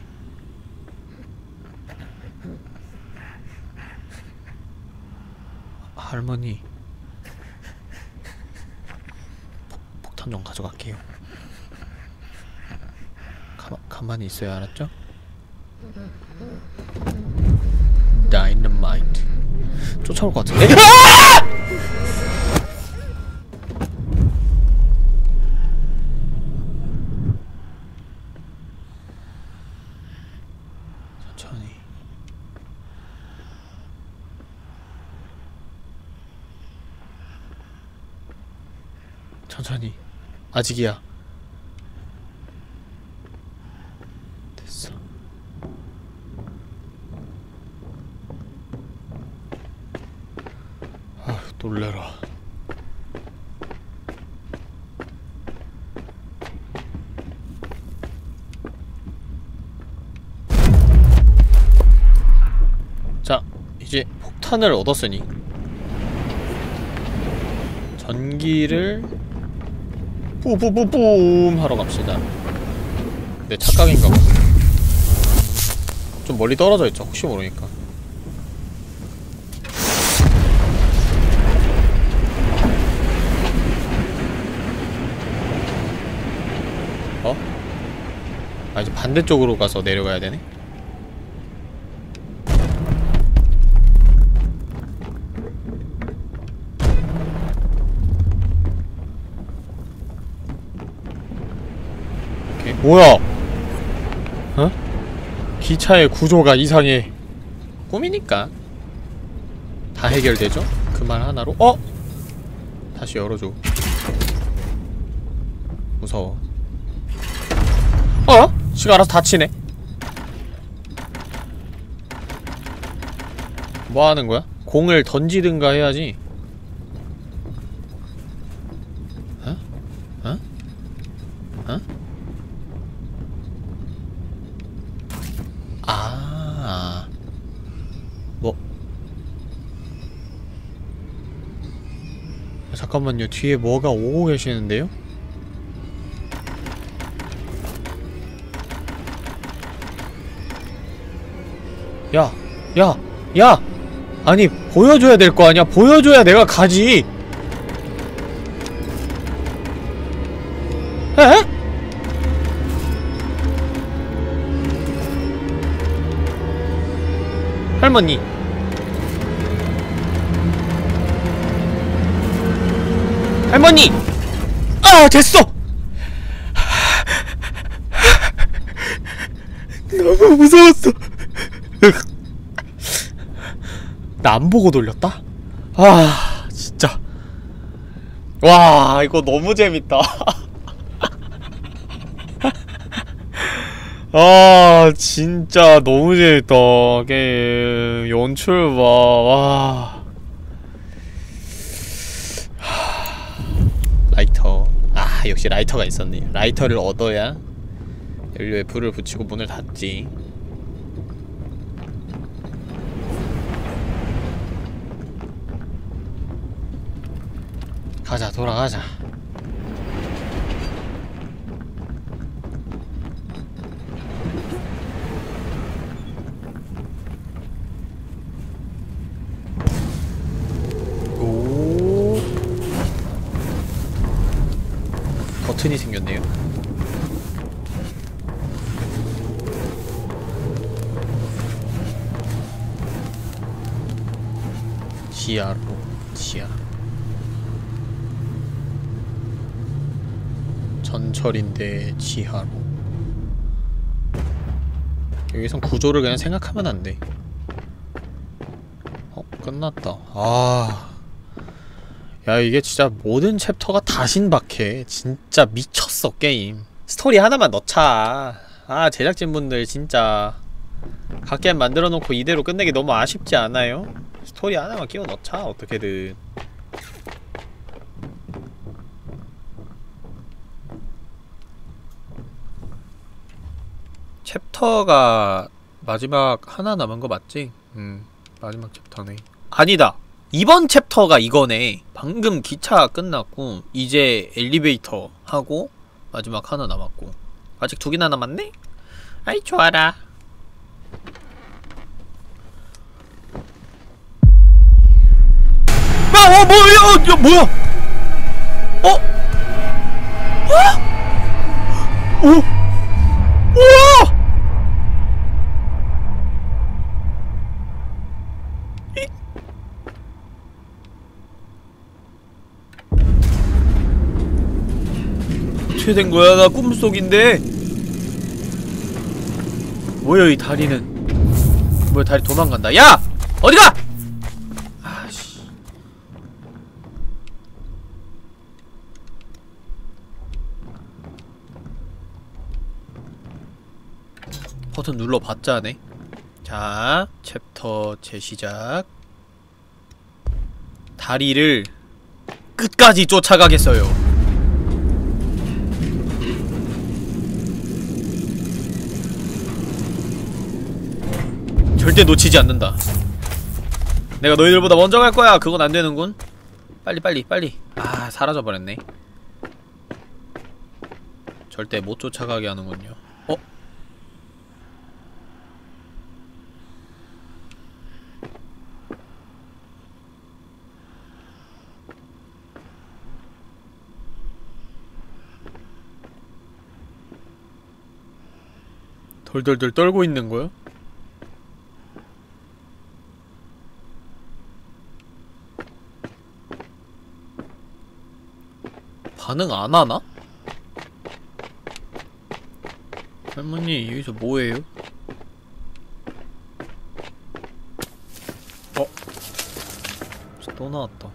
할머니, 폭탄 좀 가져갈게요. 가만히 있어요, 알았죠? 다이너마이트. 쫓아올 것 같은데? 천천히. 천천히. 아직이야. 됐어. 아휴, 놀래라. 자, 이제 폭탄을 얻었으니 전기를 뿌뿌뿌뿜 하러 갑시다. 내 착각인가 봐. 좀 멀리 떨어져 있죠, 혹시 모르니까. 아, 이제 반대쪽으로 가서 내려가야 되네? 오케이. 뭐야? 어? 기차의 구조가 이상해. 꿈이니까 다 해결되죠? 그 말 하나로. 다시 열어줘. 무서워. 지가 알아서 닫히네. 뭐 하는 거야? 공을 던지든가 해야지. 뭐. 잠깐만요. 뒤에 뭐가 오고 계시는데요? 야! 아니, 보여줘야 될 거 아니야? 보여줘야 내가 가지! 에? 할머니. 할머니! 아, 됐어! 너무 무서웠어. 나 안 보고 돌렸다? 아, 진짜. 와, 이거 너무 재밌다. 아, 진짜 너무 재밌다. 게임 연출 봐. 와. 라이터. 아, 역시 라이터가 있었네. 라이터를 얻어야 연료에 불을 붙이고 문을 닫지. 가자, 돌아가자. 오. 버튼이 생겼네요. 지하로, 지하. 전철인데 지하로. 여기선 구조를 그냥 생각하면 안 돼. 끝났다. 아. 야, 이게 진짜 모든 챕터가 다 신박해. 진짜 미쳤어, 게임. 스토리 하나만 넣자. 아, 제작진분들 진짜 갓겜 만들어놓고 이대로 끝내기 너무 아쉽지 않아요? 스토리 하나만 끼워 넣자, 어떻게든. 챕터가 마지막 하나 남은 거 맞지? 마지막 챕터네. 아니다! 이번 챕터가 이거네. 방금 기차 끝났고 이제 엘리베이터 하고 마지막 하나 남았고 아직 2개나 남았네? 아이, 좋아라. 뭐야? 뭐야? 우와! 어떻게 된 거야? 나 꿈속인데. 뭐야, 이 다리는? 뭐야, 다리 도망간다. 야! 어디가! 아씨. 버튼 눌러봤자 하네. 자, 챕터 재시작. 다리를 끝까지 쫓아가겠어요. 절대 놓치지 않는다. 내가 너희들보다 먼저 갈 거야. 그건 안 되는군. 빨리. 아, 사라져버렸네. 절대 못 쫓아가게 하는군요. 덜덜덜 떨고 있는 거야? 반응 안 하나? 할머니, 여기서 뭐해요? 또 나왔다.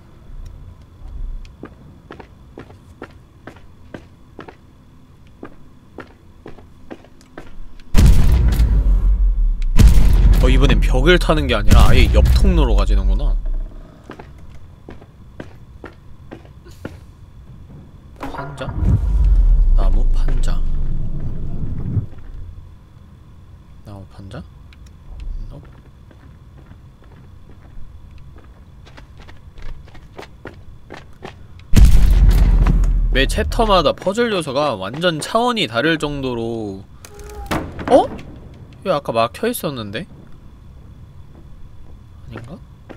이번엔 벽을 타는 게 아니라 아예 옆 통로로 가지는구나. 판장? 나무 판장. 나무 판장? 매 챕터마다 퍼즐 요소가 완전 차원이 다를 정도로. 왜 아까 막혀있었는데? 아닌가?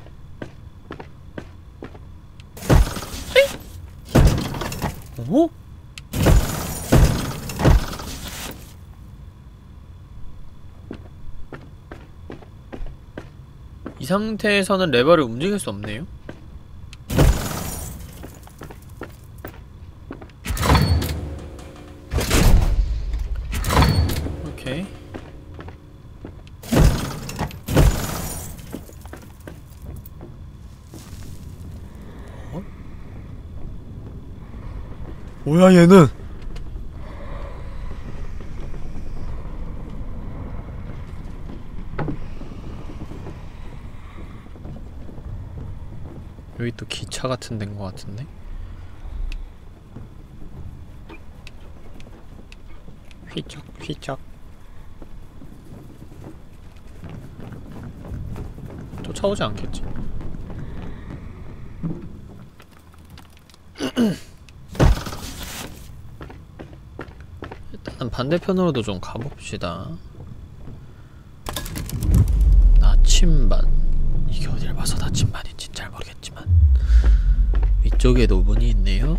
오? 이 상태에서는 레버를 움직일 수 없네요? 오케이. 어? 뭐야 얘는? 여기 또 기차 같은 데인 것 같은데? 휘적 휘적. 쫓아오지 않겠지? 일단은 반대편으로도 좀 가봅시다. 나침반. 이게 어딜 봐서 나침반인지 잘 모르겠지만 위쪽에도 문이 있네요.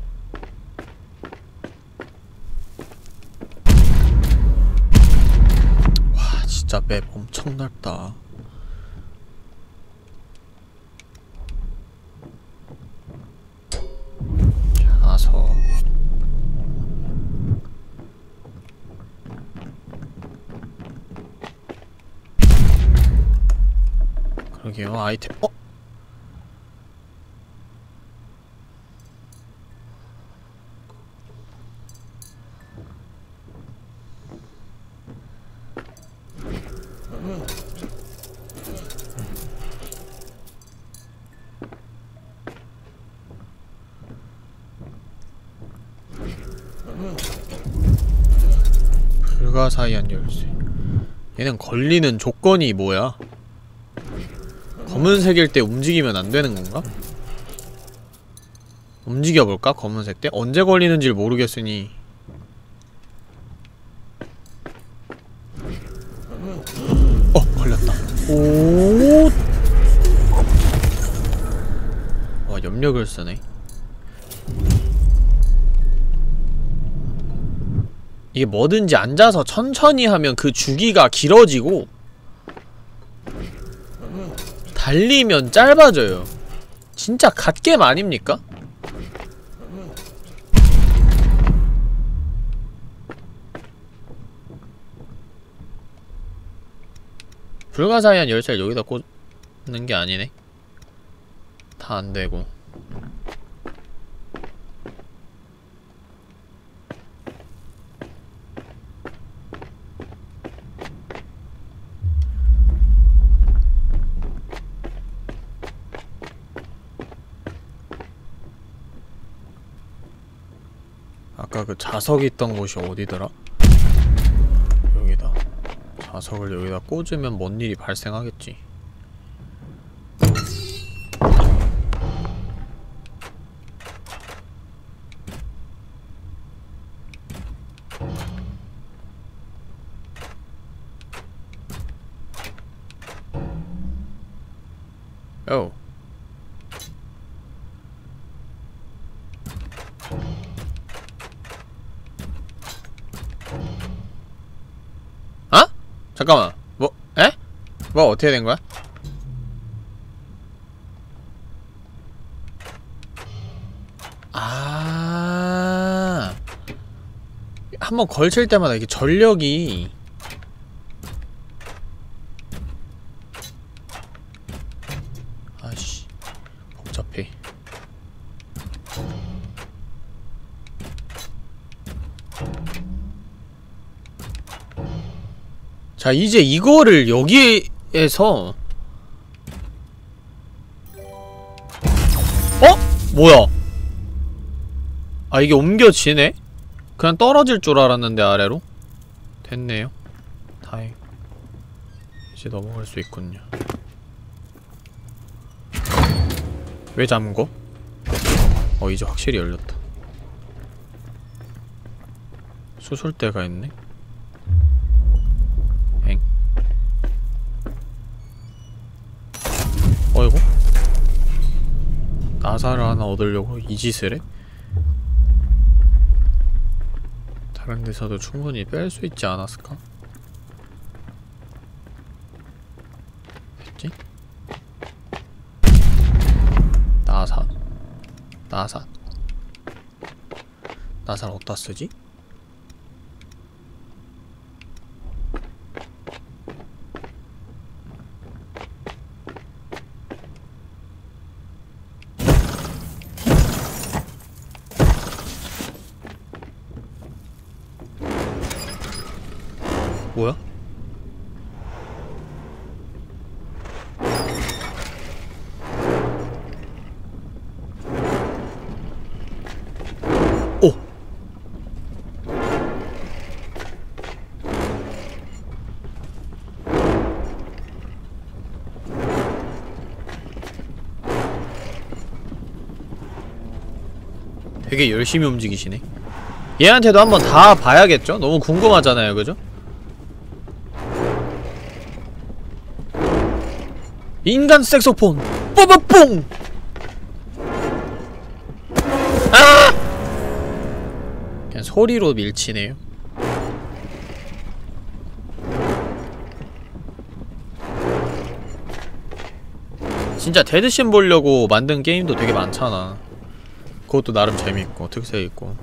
와 진짜 맵 엄청 넓다. 자서 그러게요. 아이템 불가사의한 열쇠. 얘는 걸리는 조건이 뭐야? 검은색일 때 움직이면 안 되는 건가? 움직여볼까? 검은색 때? 언제 걸리는지를 모르겠으니. 걸렸다. 오. 와, 염력을 쓰네. 이게 뭐든지 앉아서 천천히 하면 그 주기가 길어지고 달리면 짧아져요. 진짜 갓겜 아닙니까? 불가사의한 열쇠를 여기다 꽂는 게 아니네. 다 안되고. 아까 그 자석 있던 곳이 어디더라? 여기다. 자석을 여기다 꽂으면 뭔 일이 발생하겠지. 오. 잠깐만. 뭐? 에? 뭐 어떻게 된 거야? 아. 한번 걸칠 때마다 이게 전력이 아씨 복잡해. 자, 이제 이거를 여기에서 뭐야? 아, 이게 옮겨지네? 그냥 떨어질 줄 알았는데 아래로? 됐네요. 다행. 이제 넘어갈 수 있군요. 왜 잠궈? 이제 확실히 열렸다. 수술대가 있네? 어이구? 나사를 하나 얻으려고 이 짓을 해? 다른 데서도 충분히 뺄 수 있지 않았을까? 됐지? 나사? 나사 어디다 쓰지? 뭐야? 오! 되게 열심히 움직이시네. 얘한테도 한번 다 봐야겠죠? 너무 궁금하잖아요, 그죠? 인간 색소폰! 뽀뽀뽕! 아! 그냥 소리로 밀치네요. 진짜 데드신 보려고 만든 게임도 되게 많잖아. 그것도 나름 재밌고 특색 있고.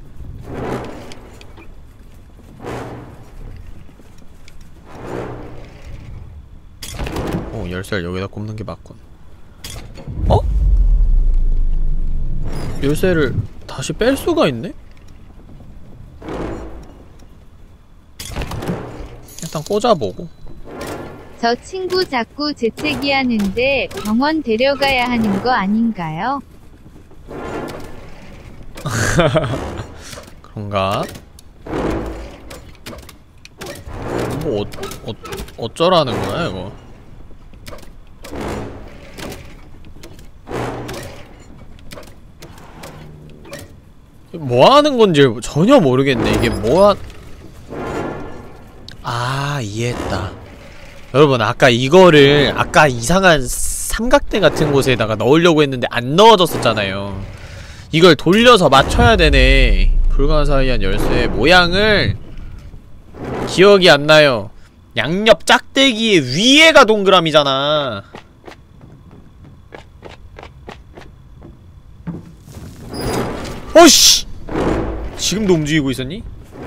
오, 열쇠를 여기다 꼽는 게 맞군. 어? 열쇠를 다시 뺄 수가 있네? 일단 꽂아보고. 저 친구 자꾸 재채기 하는데 병원 데려가야 하는 거 아닌가요? 그런가? 뭐 어쩌라는 거야 이거? 뭐 하는 건지 전혀 모르겠네. 이게 아, 이해했다. 여러분, 아까 이거를 아까 이상한 삼각대 같은 곳에다가 넣으려고 했는데 안 넣어졌었잖아요. 이걸 돌려서 맞춰야 되네. 불가사의한 열쇠의 모양을 기억이 안 나요. 양옆 짝대기의 위에가 동그라미잖아. 어이씨! 지금도 움직이고 있었니?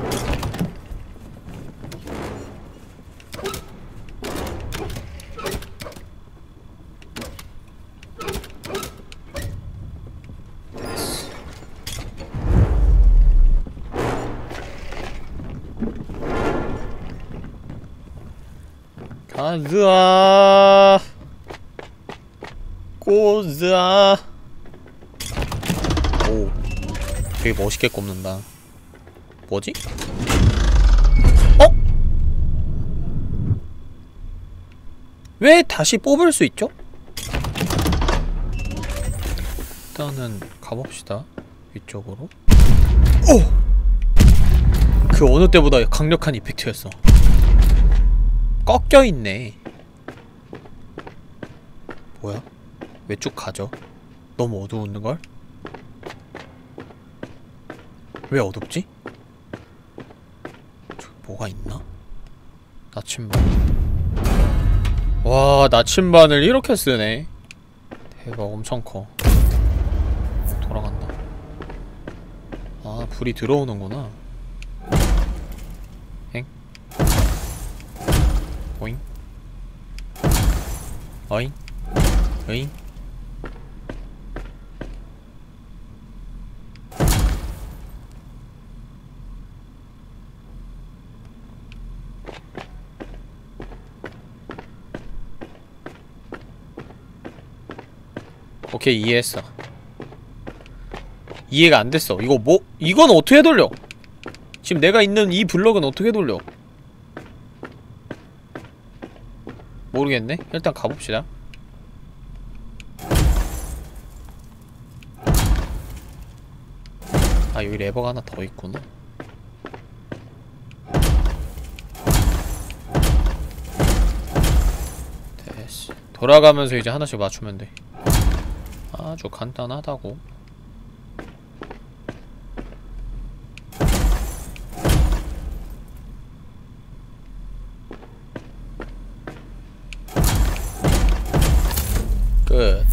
가즈아 꼬즈아. 오, 되게 멋있게 꼽는다. 뭐지? 어? 왜 다시 뽑을 수 있죠? 일단은 가봅시다. 위쪽으로. 오! 그 어느 때보다 강력한 이펙트였어. 꺾여있네. 뭐야? 왜 쭉 가죠? 너무 어두운걸? 왜 어둡지? 저기 뭐가 있나? 나침반. 와, 나침반을 이렇게 쓰네. 대박, 엄청 커. 돌아간다. 아, 불이 들어오는구나. 엥? 오잉? 어잉? 어잉? 오케이, 이해했어. 이해가 안 됐어. 이거 뭐, 이건 어떻게 돌려? 지금 내가 있는 이 블럭은 어떻게 돌려? 모르겠네? 일단 가봅시다. 아, 여기 레버가 하나 더 있구나. 됐어. 돌아가면서 이제 하나씩 맞추면 돼. 아주 간단하다고. 끝.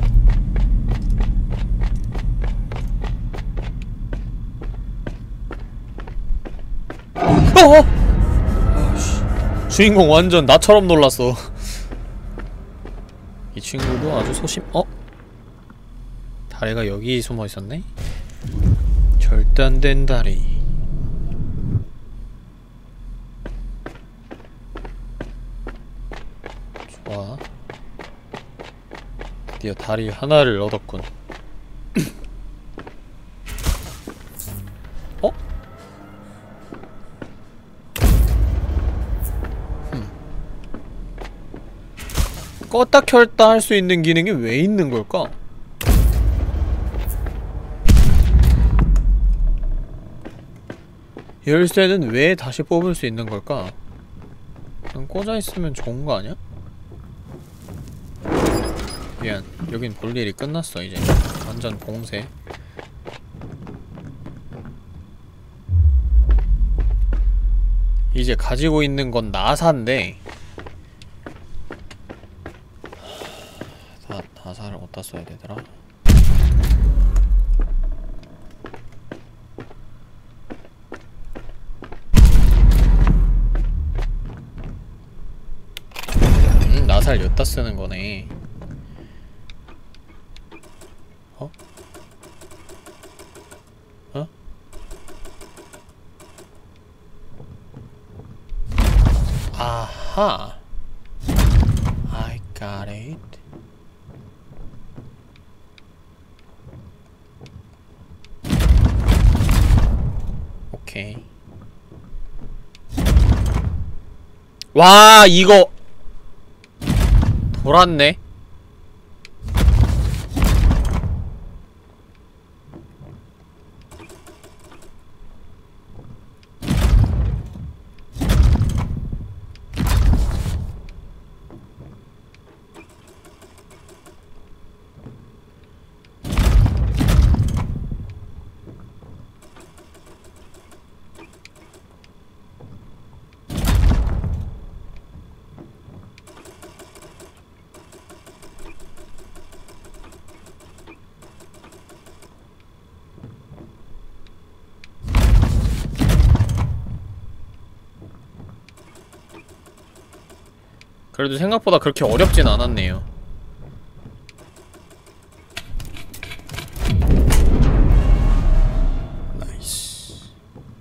아씨, 주인공 완전 나처럼 놀랐어. 이 친구도 아주 다리가 여기 숨어있었네? 절단된 다리. 드디어 다리 하나를 얻었군. 어? 껐다 켰다 할 수 있는 기능이 왜 있는 걸까? 열쇠는 왜 다시 뽑을 수 있는 걸까? 그냥 꽂아 있으면 좋은 거 아니야? 미안, 여긴 볼 일이 끝났어 이제. 완전 봉쇄. 이제 가지고 있는 건 나사인데 나사를 어디다 써야 되더라? 나사를 여기다 쓰는 거네. 어? 어? 아하. I got it. 오케이. 와, 이거 돌았네. 그래도 생각보다 그렇게 어렵진 않았네요. 나이스.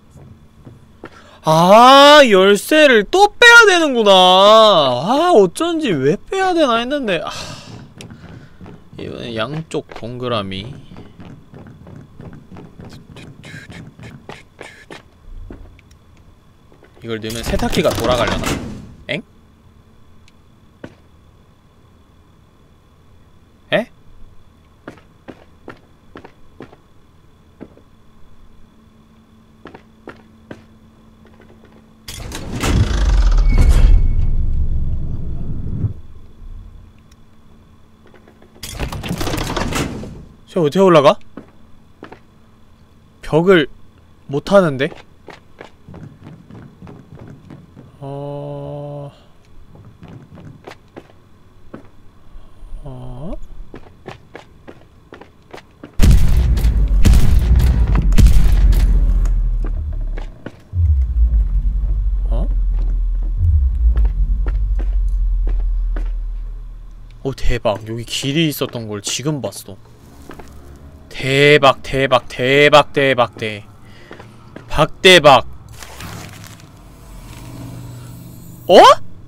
아, 열쇠를 또 빼야 되는구나. 아, 어쩐지 왜 빼야 되나 했는데. 아, 이번엔 양쪽 동그라미. 이걸 넣으면 세탁기가 돌아가려나? 엥? 에? 저 어떻게 올라가? 벽을 못 하는데? 오, 대박. 여기 길이 있었던 걸 지금 봤어. 대박, 대박, 대박, 대박, 박대박. 어?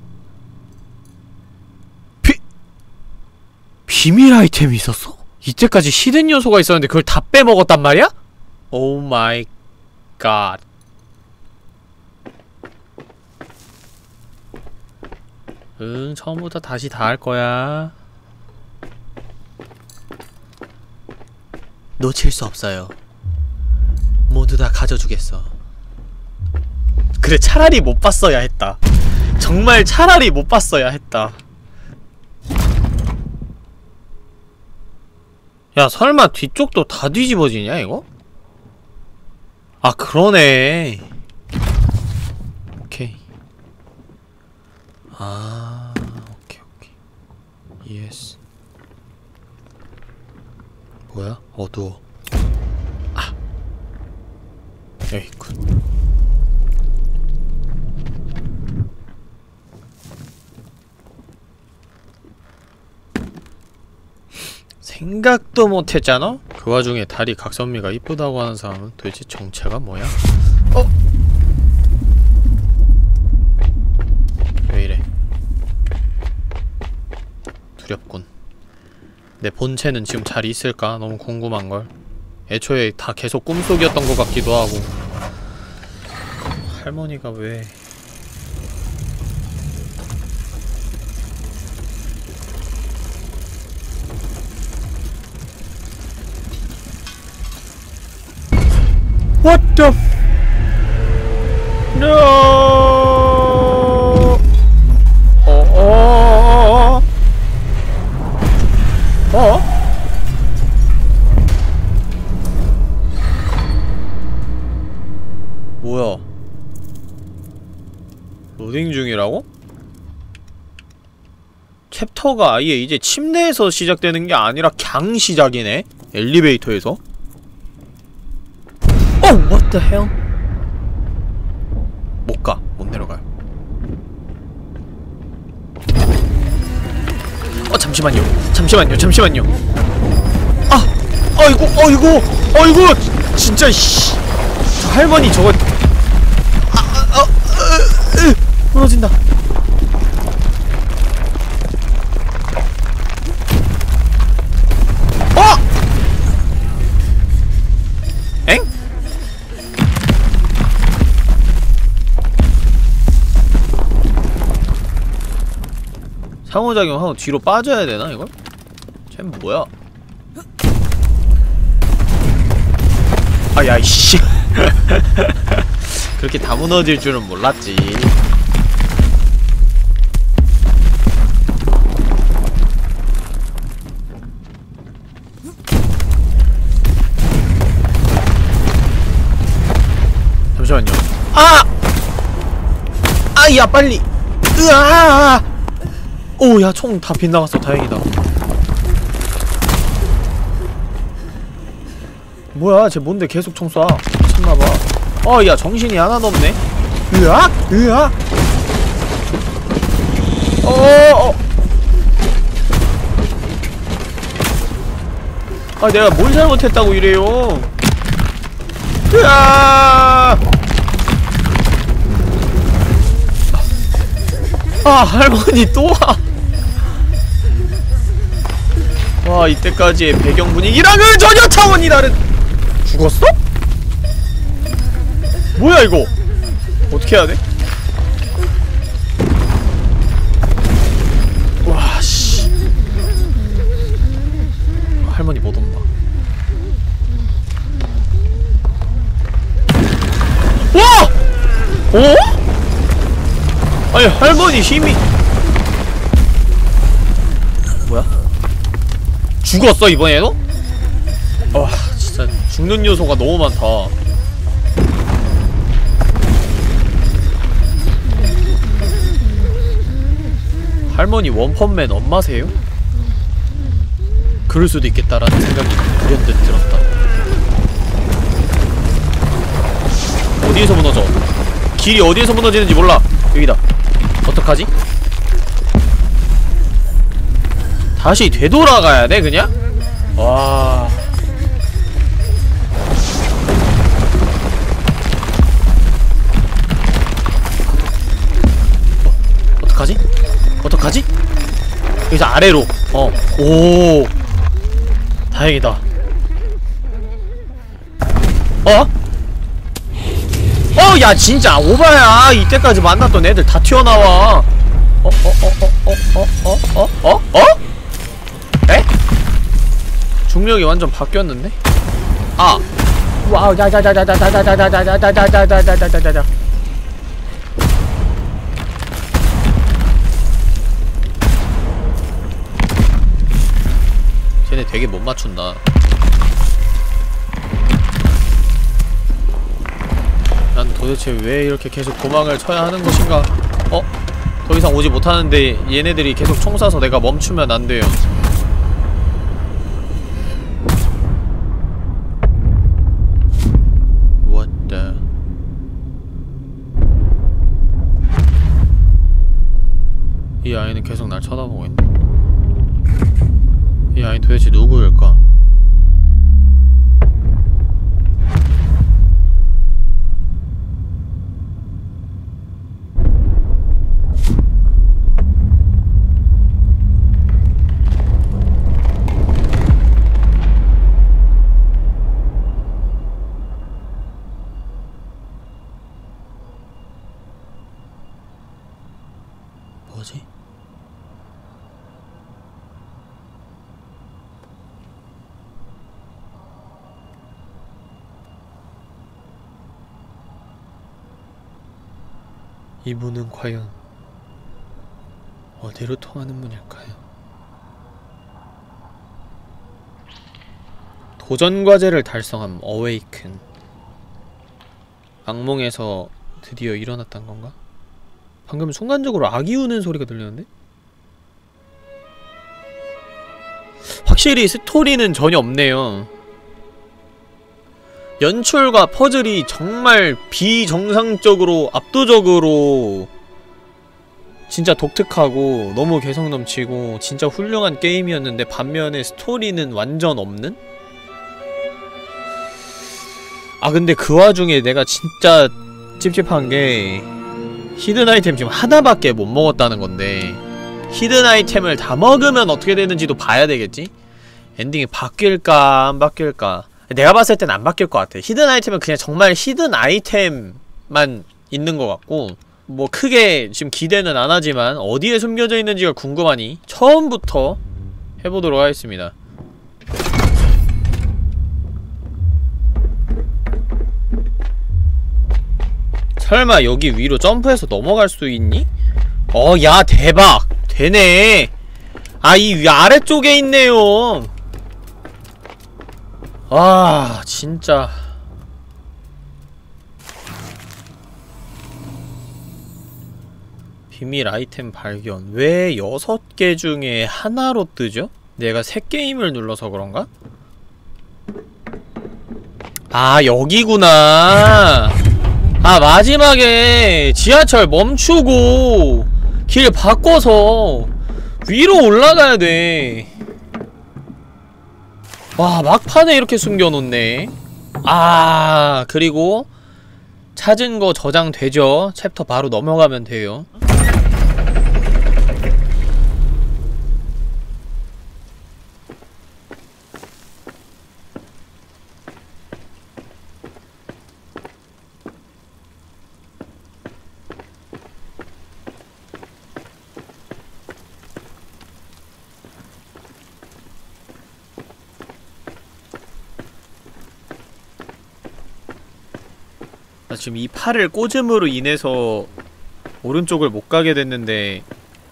비밀 아이템이 있었어? 이때까지 히든 요소가 있었는데 그걸 다 빼먹었단 말이야? 오 마이 갓. 응, 처음부터 다시 다 할 거야. 놓칠 수 없어요. 모두 다 가져주겠어. 그래, 차라리 못 봤어야 했다. 정말 차라리 못 봤어야 했다. 야, 설마 뒤쪽도 다 뒤집어지냐, 이거? 아, 그러네. 오케이. 아, 오케이, 오케이. 예스. 뭐야? 어두워. 아! 여기 있군. 생각도 못했잖아? 그 와중에 다리 각선미가 이쁘다고 하는 사람은 도대체 정체가 뭐야? 어? 왜 이래? 두렵군. 내 본체는 지금 잘 있을까? 너무 궁금한걸. 애초에 다 계속 꿈속이었던 것 같기도 하고. 할머니가 왜... What the f... No! 뭐야? 로딩 중이라고? 챕터가 아예 이제 침대에서 시작되는 게 아니라 강 시작이네? 엘리베이터에서? What the hell? 못 가. 못 내려가요. 잠시만요. 잠시만요. 아이고! 진짜, 씨. 저 할머니 저거. 무너진다. 엥? 상호작용하고 뒤로 빠져야 되나, 이걸? 쟤는 뭐야? 야, 이씨. 그렇게 다 무너질 줄은 몰랐지. 잠시만요. 야, 빨리. 오, 야, 총 다 빗나갔어. 다행이다. 뭐야, 쟤 뭔데 계속 총 쏴. 미쳤나봐. 야, 정신이 하나도 없네. 으악! 내가 뭘 잘못했다고 이래요. 할머니 또 와. 와, 이때까지의 배경 분위기랑은 전혀 차원이 다른. 죽었어? 뭐야 이거? 어떻게 해야 돼? 와, 씨. 할머니 못 온다. 와! 아니, 할머니 힘이. 뭐야? 죽었어, 이번에도? 와, 진짜 죽는 요소가 너무 많다. 할머니 원펀맨 엄마세요? 그럴 수도 있겠다라는 생각이 불현듯 들었다. 어디에서 무너져? 길이 어디에서 무너지는지 몰라. 여기다. 어떡하지? 다시 되돌아가야 돼, 그냥? 와. 어떡하지? 여기서 아래로. 오. 다행이다. 야, 진짜 오바야. 이때까지 만났던 애들 다 튀어나와. 에? 중력이 완전 바뀌었는데? 와우, 자자자자자자자자자자자자자자자자자자자. 쟤네 되게 못 맞춘다. 난 도대체 왜 이렇게 계속 도망을 쳐야 하는 것인가? 더 이상 오지 못하는데 얘네들이 계속 총 쏴서 내가 멈추면 안 돼요. What the? 이 아이는 계속 날 쳐다보고 있네. 이 아이는 도대체 누구일까? 뭐지? 이 문은 과연 어디로 통하는 문일까요? 도전과제를 달성함. 어웨이큰. 악몽에서 드디어 일어났단 건가? 방금 순간적으로 아기 우는 소리가 들렸는데? 확실히 스토리는 전혀 없네요. 연출과 퍼즐이 정말 비정상적으로 압도적으로 진짜 독특하고 너무 개성 넘치고 진짜 훌륭한 게임이었는데 반면에 스토리는 완전 없는? 아 근데 그 와중에 내가 진짜 찝찝한게 히든 아이템 지금 하나밖에 못 먹었다는 건데 히든 아이템을 다 먹으면 어떻게 되는지도 봐야 되겠지? 엔딩이 바뀔까 안 바뀔까. 내가 봤을 땐 안 바뀔 것 같아. 히든 아이템은 그냥 정말 히든 아이템만 있는 것 같고 뭐 크게 지금 기대는 안 하지만 어디에 숨겨져 있는지가 궁금하니 처음부터 해보도록 하겠습니다. 설마 여기 위로 점프해서 넘어갈 수 있니? 야 대박! 되네! 아 이 아래쪽에 있네요! 아 진짜 비밀 아이템 발견. 왜 6개 중에 하나로 뜨죠? 내가 새 게임을 눌러서 그런가? 아 여기구나. 아 마지막에 지하철 멈추고 길 바꿔서 위로 올라가야 돼. 와 막판에 이렇게 숨겨놓네. 아 그리고 찾은 거 저장되죠? 챕터 바로 넘어가면 돼요. 나 지금 이 팔을 꼬즘으로 인해서 오른쪽을 못 가게 됐는데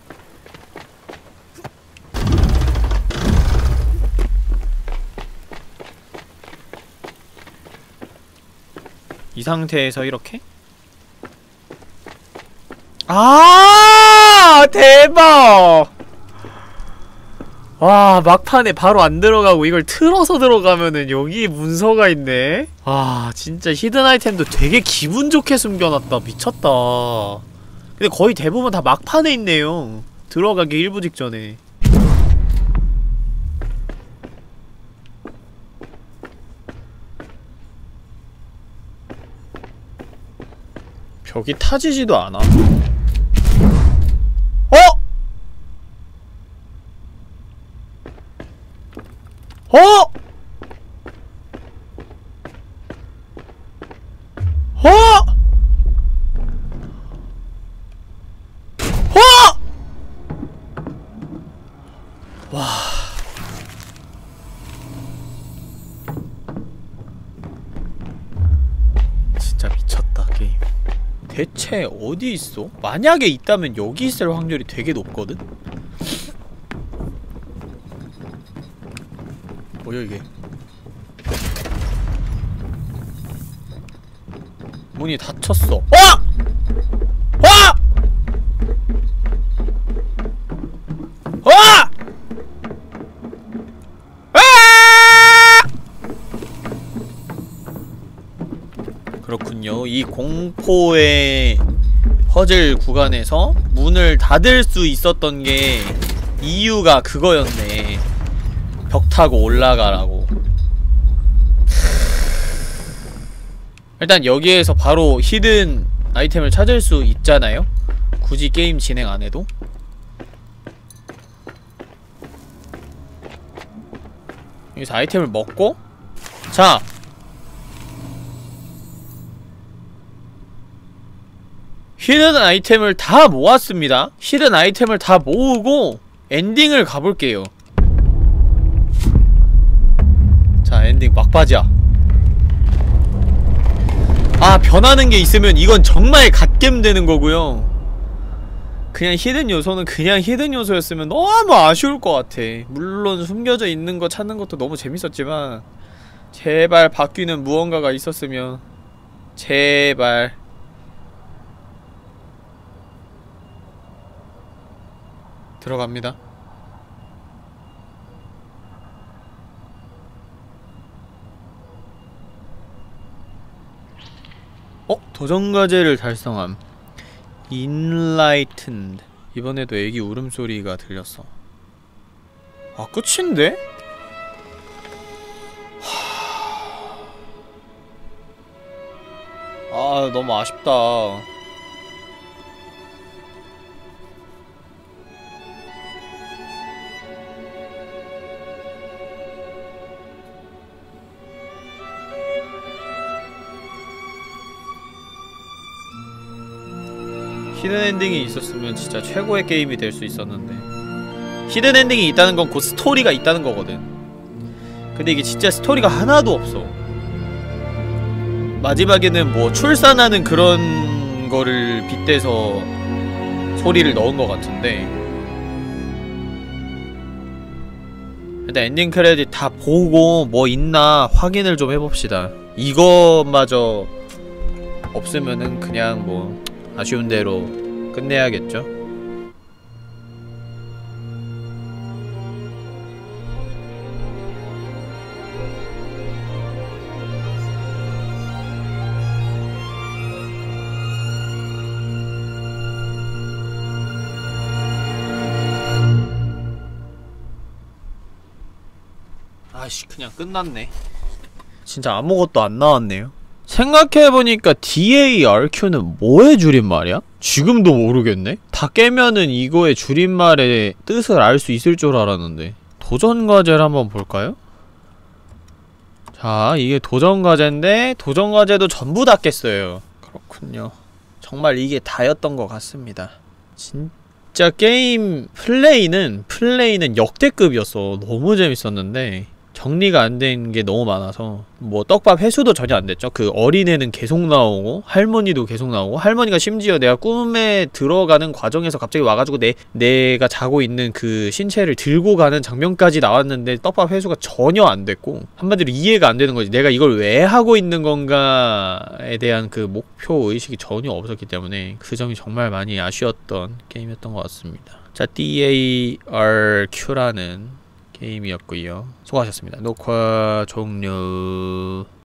이 상태에서 이렇게? 아 대박! 와 막판에 바로 안 들어가고 이걸 틀어서 들어가면은 여기 문서가 있네? 와 진짜 히든 아이템도 되게 기분 좋게 숨겨놨다. 미쳤다. 근데 거의 대부분 다 막판에 있네요. 들어가기 일부 직전에. 벽이 타지지도 않아. 어? 어? 어? 와. 진짜 미쳤다, 게임. 대체 어디 있어? 만약에 있다면 여기 있을 확률이 되게 높거든? 뭐야 이게? 문이 닫혔어. 와! 와! 와! 그렇군요. 이 공포의 퍼즐 구간에서 문을 닫을 수 있었던 게 이유가 그거였네. 벽 타고 올라가라고. 일단 여기에서 바로 히든 아이템을 찾을 수 있잖아요? 굳이 게임 진행 안 해도? 여기서 아이템을 먹고 자! 히든 아이템을 다 모았습니다. 히든 아이템을 다 모으고 엔딩을 가볼게요. 자, 엔딩 막바지야. 아, 변하는 게 있으면 이건 정말 갓겜 되는 거고요. 그냥 히든 요소는 그냥 히든 요소였으면 너무 아쉬울 것 같아. 물론 숨겨져 있는 거 찾는 것도 너무 재밌었지만 제발 바뀌는 무언가가 있었으면. 제발. 들어갑니다. 도전과제를 달성함. Enlightened. 이번에도 애기 울음소리가 들렸어. 아, 끝인데? 아, 너무 아쉽다. 히든 엔딩이 있었으면 진짜 최고의 게임이 될 수 있었는데, 히든 엔딩이 있다는 건 곧 스토리가 있다는 거거든. 근데 이게 진짜 스토리가 하나도 없어. 마지막에는 뭐 출산하는 그런 거를 빗대서 소리를 넣은 것 같은데, 일단 엔딩 크레딧 다 보고 뭐 있나 확인을 좀 해봅시다. 이거마저 없으면은 그냥 뭐 아쉬운 대로 끝내야겠죠? 아이씨, 그냥 끝났네. 진짜 아무것도 안 나왔네요. 생각해보니까 DARQ는 뭐의 줄임말이야? 지금도 모르겠네? 다 깨면은 이거의 줄임말의 뜻을 알 수 있을 줄 알았는데. 도전과제를 한번 볼까요? 자, 이게 도전과제인데 도전과제도 전부 다 깼어요. 그렇군요. 정말 이게 다였던 것 같습니다. 진짜 게임 플레이는 역대급이었어. 너무 재밌었는데 정리가 안 된 게 너무 많아서 뭐 떡밥 회수도 전혀 안 됐죠. 그 어린애는 계속 나오고 할머니도 계속 나오고, 할머니가 심지어 내가 꿈에 들어가는 과정에서 갑자기 와가지고 내가 자고 있는 그 신체를 들고 가는 장면까지 나왔는데 떡밥 회수가 전혀 안 됐고, 한마디로 이해가 안 되는 거지. 내가 이걸 왜 하고 있는 건가에 대한 그 목표 의식이 전혀 없었기 때문에 그 점이 정말 많이 아쉬웠던 게임이었던 것 같습니다. 자, DARQ라는 게임이었고요. 수고하셨습니다. 녹화 종료.